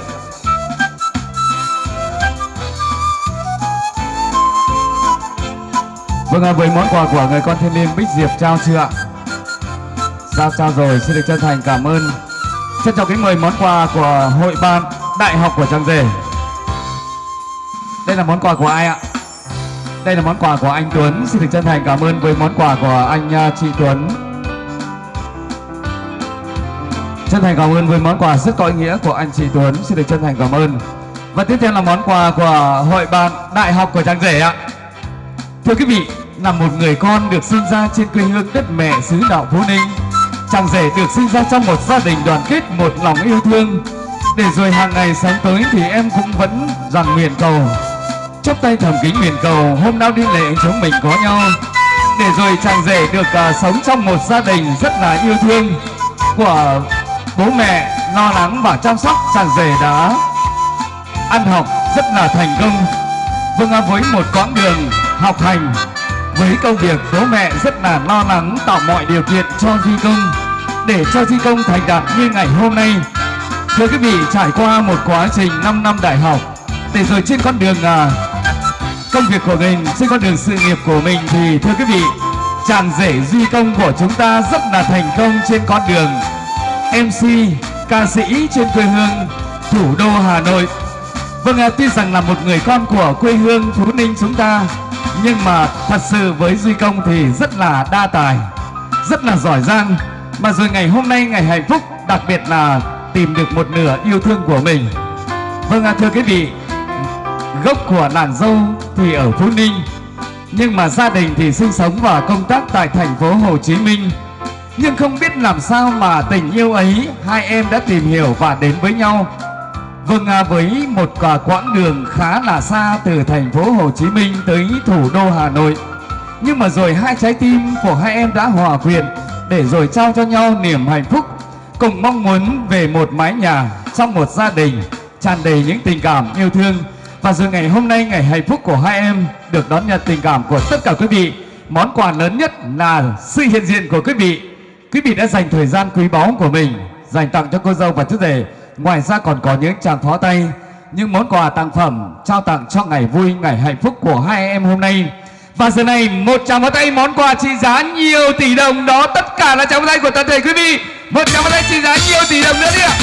Vâng, với món quà của người con thiên niên Bích Diệp trao chưa ạ? Trao rồi, xin được chân thành cảm ơn. Trân trọng kính mời món quà của hội ban Đại học của Tràng Rể. Đây là món quà của ai ạ? Đây là món quà của anh Tuấn. Xin được chân thành cảm ơn với món quà của anh chị Tuấn. Chân thành cảm ơn với món quà rất có ý nghĩa của anh chị Tuấn. Xin được chân thành cảm ơn. Và tiếp theo là món quà của hội ban Đại học của Tràng Rể ạ. Thưa quý vị, là một người con được sinh ra trên quê hương đất mẹ xứ đạo Phú Ninh, Tràng Rể được sinh ra trong một gia đình đoàn kết, một lòng yêu thương. Để rồi hàng ngày sáng tối thì em cũng vẫn rằng nguyện cầu, chắp tay thầm kính nguyện cầu hôm nào đi lễ chúng mình có nhau. Để rồi Tràng Rể được sống trong một gia đình rất là yêu thương của bố mẹ lo lắng và chăm sóc. Tràng Rể đã ăn học rất là thành công. Vâng, với một quãng đường học hành, với công việc bố mẹ rất là lo lắng tạo mọi điều kiện cho Duy Công để cho Duy Công thành đạt như ngày hôm nay. Thưa quý vị, trải qua một quá trình 5 năm đại học, để rồi trên con đường công việc của mình, trên con đường sự nghiệp của mình thì thưa quý vị, Tràng Rể Duy Công của chúng ta rất là thành công trên con đường MC, ca sĩ trên quê hương thủ đô Hà Nội. Vâng, tuy rằng là một người con của quê hương Phú Ninh chúng ta, nhưng mà thật sự với Duy Công thì rất là đa tài, rất là giỏi giang. Mà rồi ngày hôm nay ngày hạnh phúc, đặc biệt là tìm được một nửa yêu thương của mình. Vâng, thưa quý vị, gốc của nàng dâu thì ở Phú Ninh, nhưng mà gia đình thì sinh sống và công tác tại thành phố Hồ Chí Minh. Nhưng không biết làm sao mà tình yêu ấy hai em đã tìm hiểu và đến với nhau. Vâng, với một quãng đường khá là xa từ thành phố Hồ Chí Minh tới thủ đô Hà Nội, nhưng mà rồi hai trái tim của hai em đã hòa quyện để rồi trao cho nhau niềm hạnh phúc, cùng mong muốn về một mái nhà trong một gia đình tràn đầy những tình cảm yêu thương. Và rồi ngày hôm nay ngày hạnh phúc của hai em được đón nhận tình cảm của tất cả quý vị. Món quà lớn nhất là sự hiện diện của quý vị. Quý vị đã dành thời gian quý báu của mình dành tặng cho cô dâu và chú rể. Ngoài ra còn có những tràng pháo tay, những món quà tặng phẩm trao tặng cho ngày vui, ngày hạnh phúc của hai em hôm nay. Và giờ này một tràng pháo tay, món quà trị giá nhiều tỷ đồng đó, tất cả là tràng pháo tay của toàn thể quý vị. Một tràng pháo tay trị giá nhiều tỷ đồng nữa đi ạ.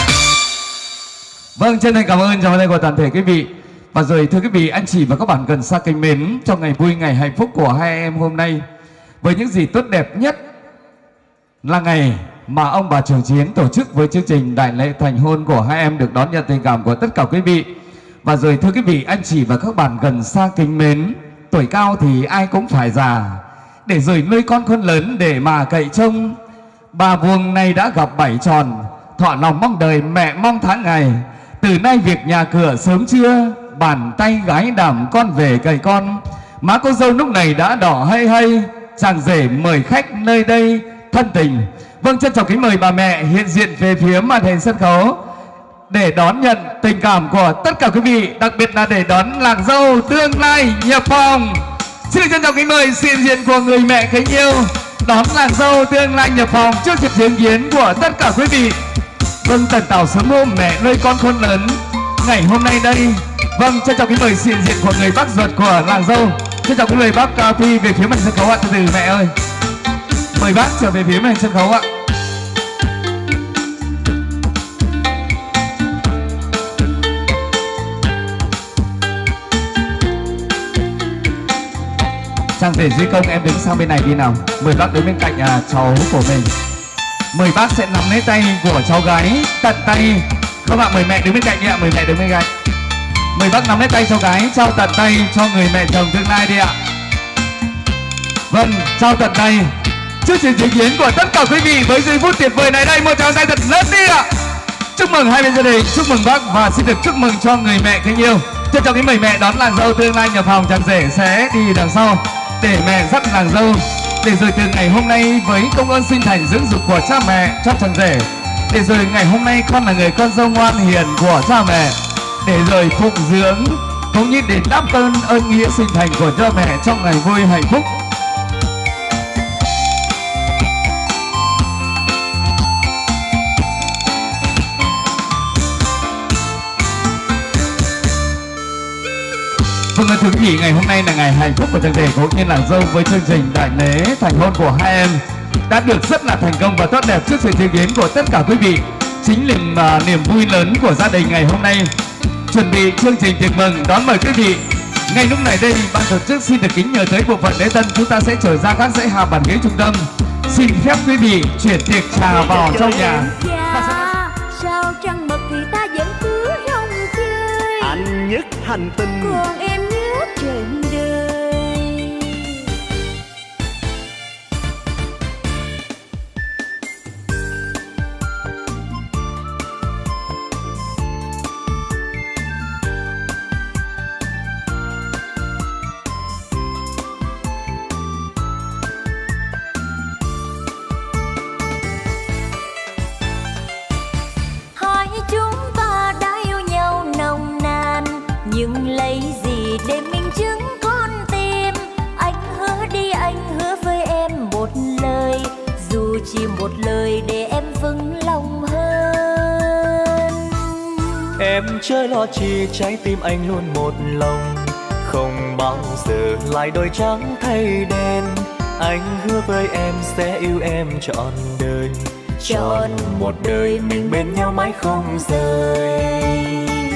Vâng, chân thành cảm ơn tràng pháo tay của toàn thể quý vị. Và rồi thưa quý vị, anh chị và các bạn gần xa kính mến, trong ngày vui, ngày hạnh phúc của hai em hôm nay, với những gì tốt đẹp nhất là ngày mà ông bà Trường Chiến tổ chức với chương trình đại lễ thành hôn của hai em được đón nhận tình cảm của tất cả quý vị. Và rồi thưa quý vị, anh chị và các bạn gần xa kính mến, tuổi cao thì ai cũng phải già, để rồi nuôi con khôn lớn để mà cậy trông. Bà vuông này đã gặp bảy tròn, thọ lòng mong đời mẹ mong tháng ngày. Từ nay việc nhà cửa sớm trưa, bàn tay gái đảm con về cậy con. Má cô dâu lúc này đã đỏ hay hay, Tràng Rể mời khách nơi đây thân tình. Vâng, trân trọng kính mời bà mẹ hiện diện về phía màn hình sân khấu để đón nhận tình cảm của tất cả quý vị, đặc biệt là để đón nàng dâu tương lai nhập phòng. Xin được trân trọng kính mời sự hiện diện của người mẹ kính yêu đón nàng dâu tương lai nhập phòng trước sự chứng kiến của tất cả quý vị. Vâng, tần tảo sớm hôm mẹ nuôi con khôn lớn ngày hôm nay đây. Vâng, trân trọng kính mời sự hiện diện của người bác ruột của nàng dâu. Trân trọng kính mời bác Phi về phía màn sân khấu ạ. Từ từ mẹ ơi, mời bác trở về phía màn sân khấu ạ. Tràng Rể Duy Công, em đứng sang bên này đi nào. Mời bác đứng bên cạnh cháu của mình. Mời bác sẽ nắm lấy tay của cháu gái tận tay. Các bạn mời mẹ đứng bên cạnh đi ạ. Mời mẹ đứng bên cạnh. Mời bác nắm lấy tay cháu gái, trao tận tay cho người mẹ chồng tương lai đi ạ. Vâng, trao tận tay trước sự chứng kiến của tất cả quý vị với giây phút tuyệt vời này đây. Một tràng tay thật lớn đi ạ. Chúc mừng hai bên gia đình, chúc mừng bác và xin được chúc mừng cho người mẹ kính yêu. Trân trọng kính mời mẹ đón nàng dâu tương lai nhập phòng. Tràng Rể sẽ đi đằng sau để mẹ dắt nàng dâu, để rồi từ ngày hôm nay với công ơn sinh thành dưỡng dục của cha mẹ cho Tràng Rể, để rồi ngày hôm nay con là người con dâu ngoan hiền của cha mẹ, để rồi phụng dưỡng cũng như để đáp ơn nghĩa sinh thành của cha mẹ trong ngày vui hạnh phúc. Vâng, thưa quý vị, ngày hôm nay là ngày hạnh phúc của thân thể cũng như là dâu với chương trình đại lễ thành hôn của hai em đã được rất là thành công và tốt đẹp trước sự chứng kiến của tất cả quý vị. Chính là niềm vui lớn của gia đình ngày hôm nay. Chuẩn bị chương trình tiệc mừng đón mời quý vị. Ngay lúc này đây, ban tổ chức xin được kính nhờ tới bộ phận lễ tân, chúng ta sẽ trở ra các dãy hàng bàn ghế trung tâm. Xin phép quý vị chuyển tiệc trà vào trong nhà. Sao trăng mật thì ta vẫn cứ rong chơi. Anh nhất hành tinh, còn em nhất trọn đời. Nhưng lấy gì để minh chứng con tim? Anh hứa đi, anh hứa với em một lời, dù chỉ một lời để em vững lòng hơn. Em chớ lo chi, trái tim anh luôn một lòng, không bao giờ lại đổi trắng thay đen. Anh hứa với em sẽ yêu em trọn đời, trọn một đời mình bên nhau mãi không rời.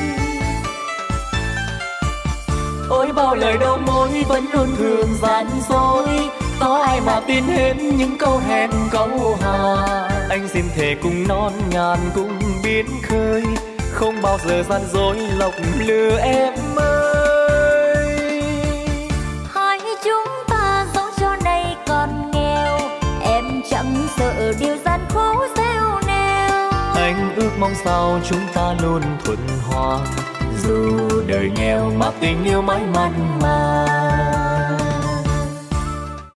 Ôi bao lời đầu môi vẫn luôn thường gian dối, có ai mà tin hết những câu hẹn câu hò. Anh xin thề cùng non ngàn cùng biến khơi, không bao giờ gian dối lọc lừa em ơi. Hai chúng ta dẫu cho nay còn nghèo, em chẳng sợ điều gian khổ gieo neo. Anh ước mong sao chúng ta luôn thuận hòa, dù đời nghèo mà tình yêu mãi mặn mà.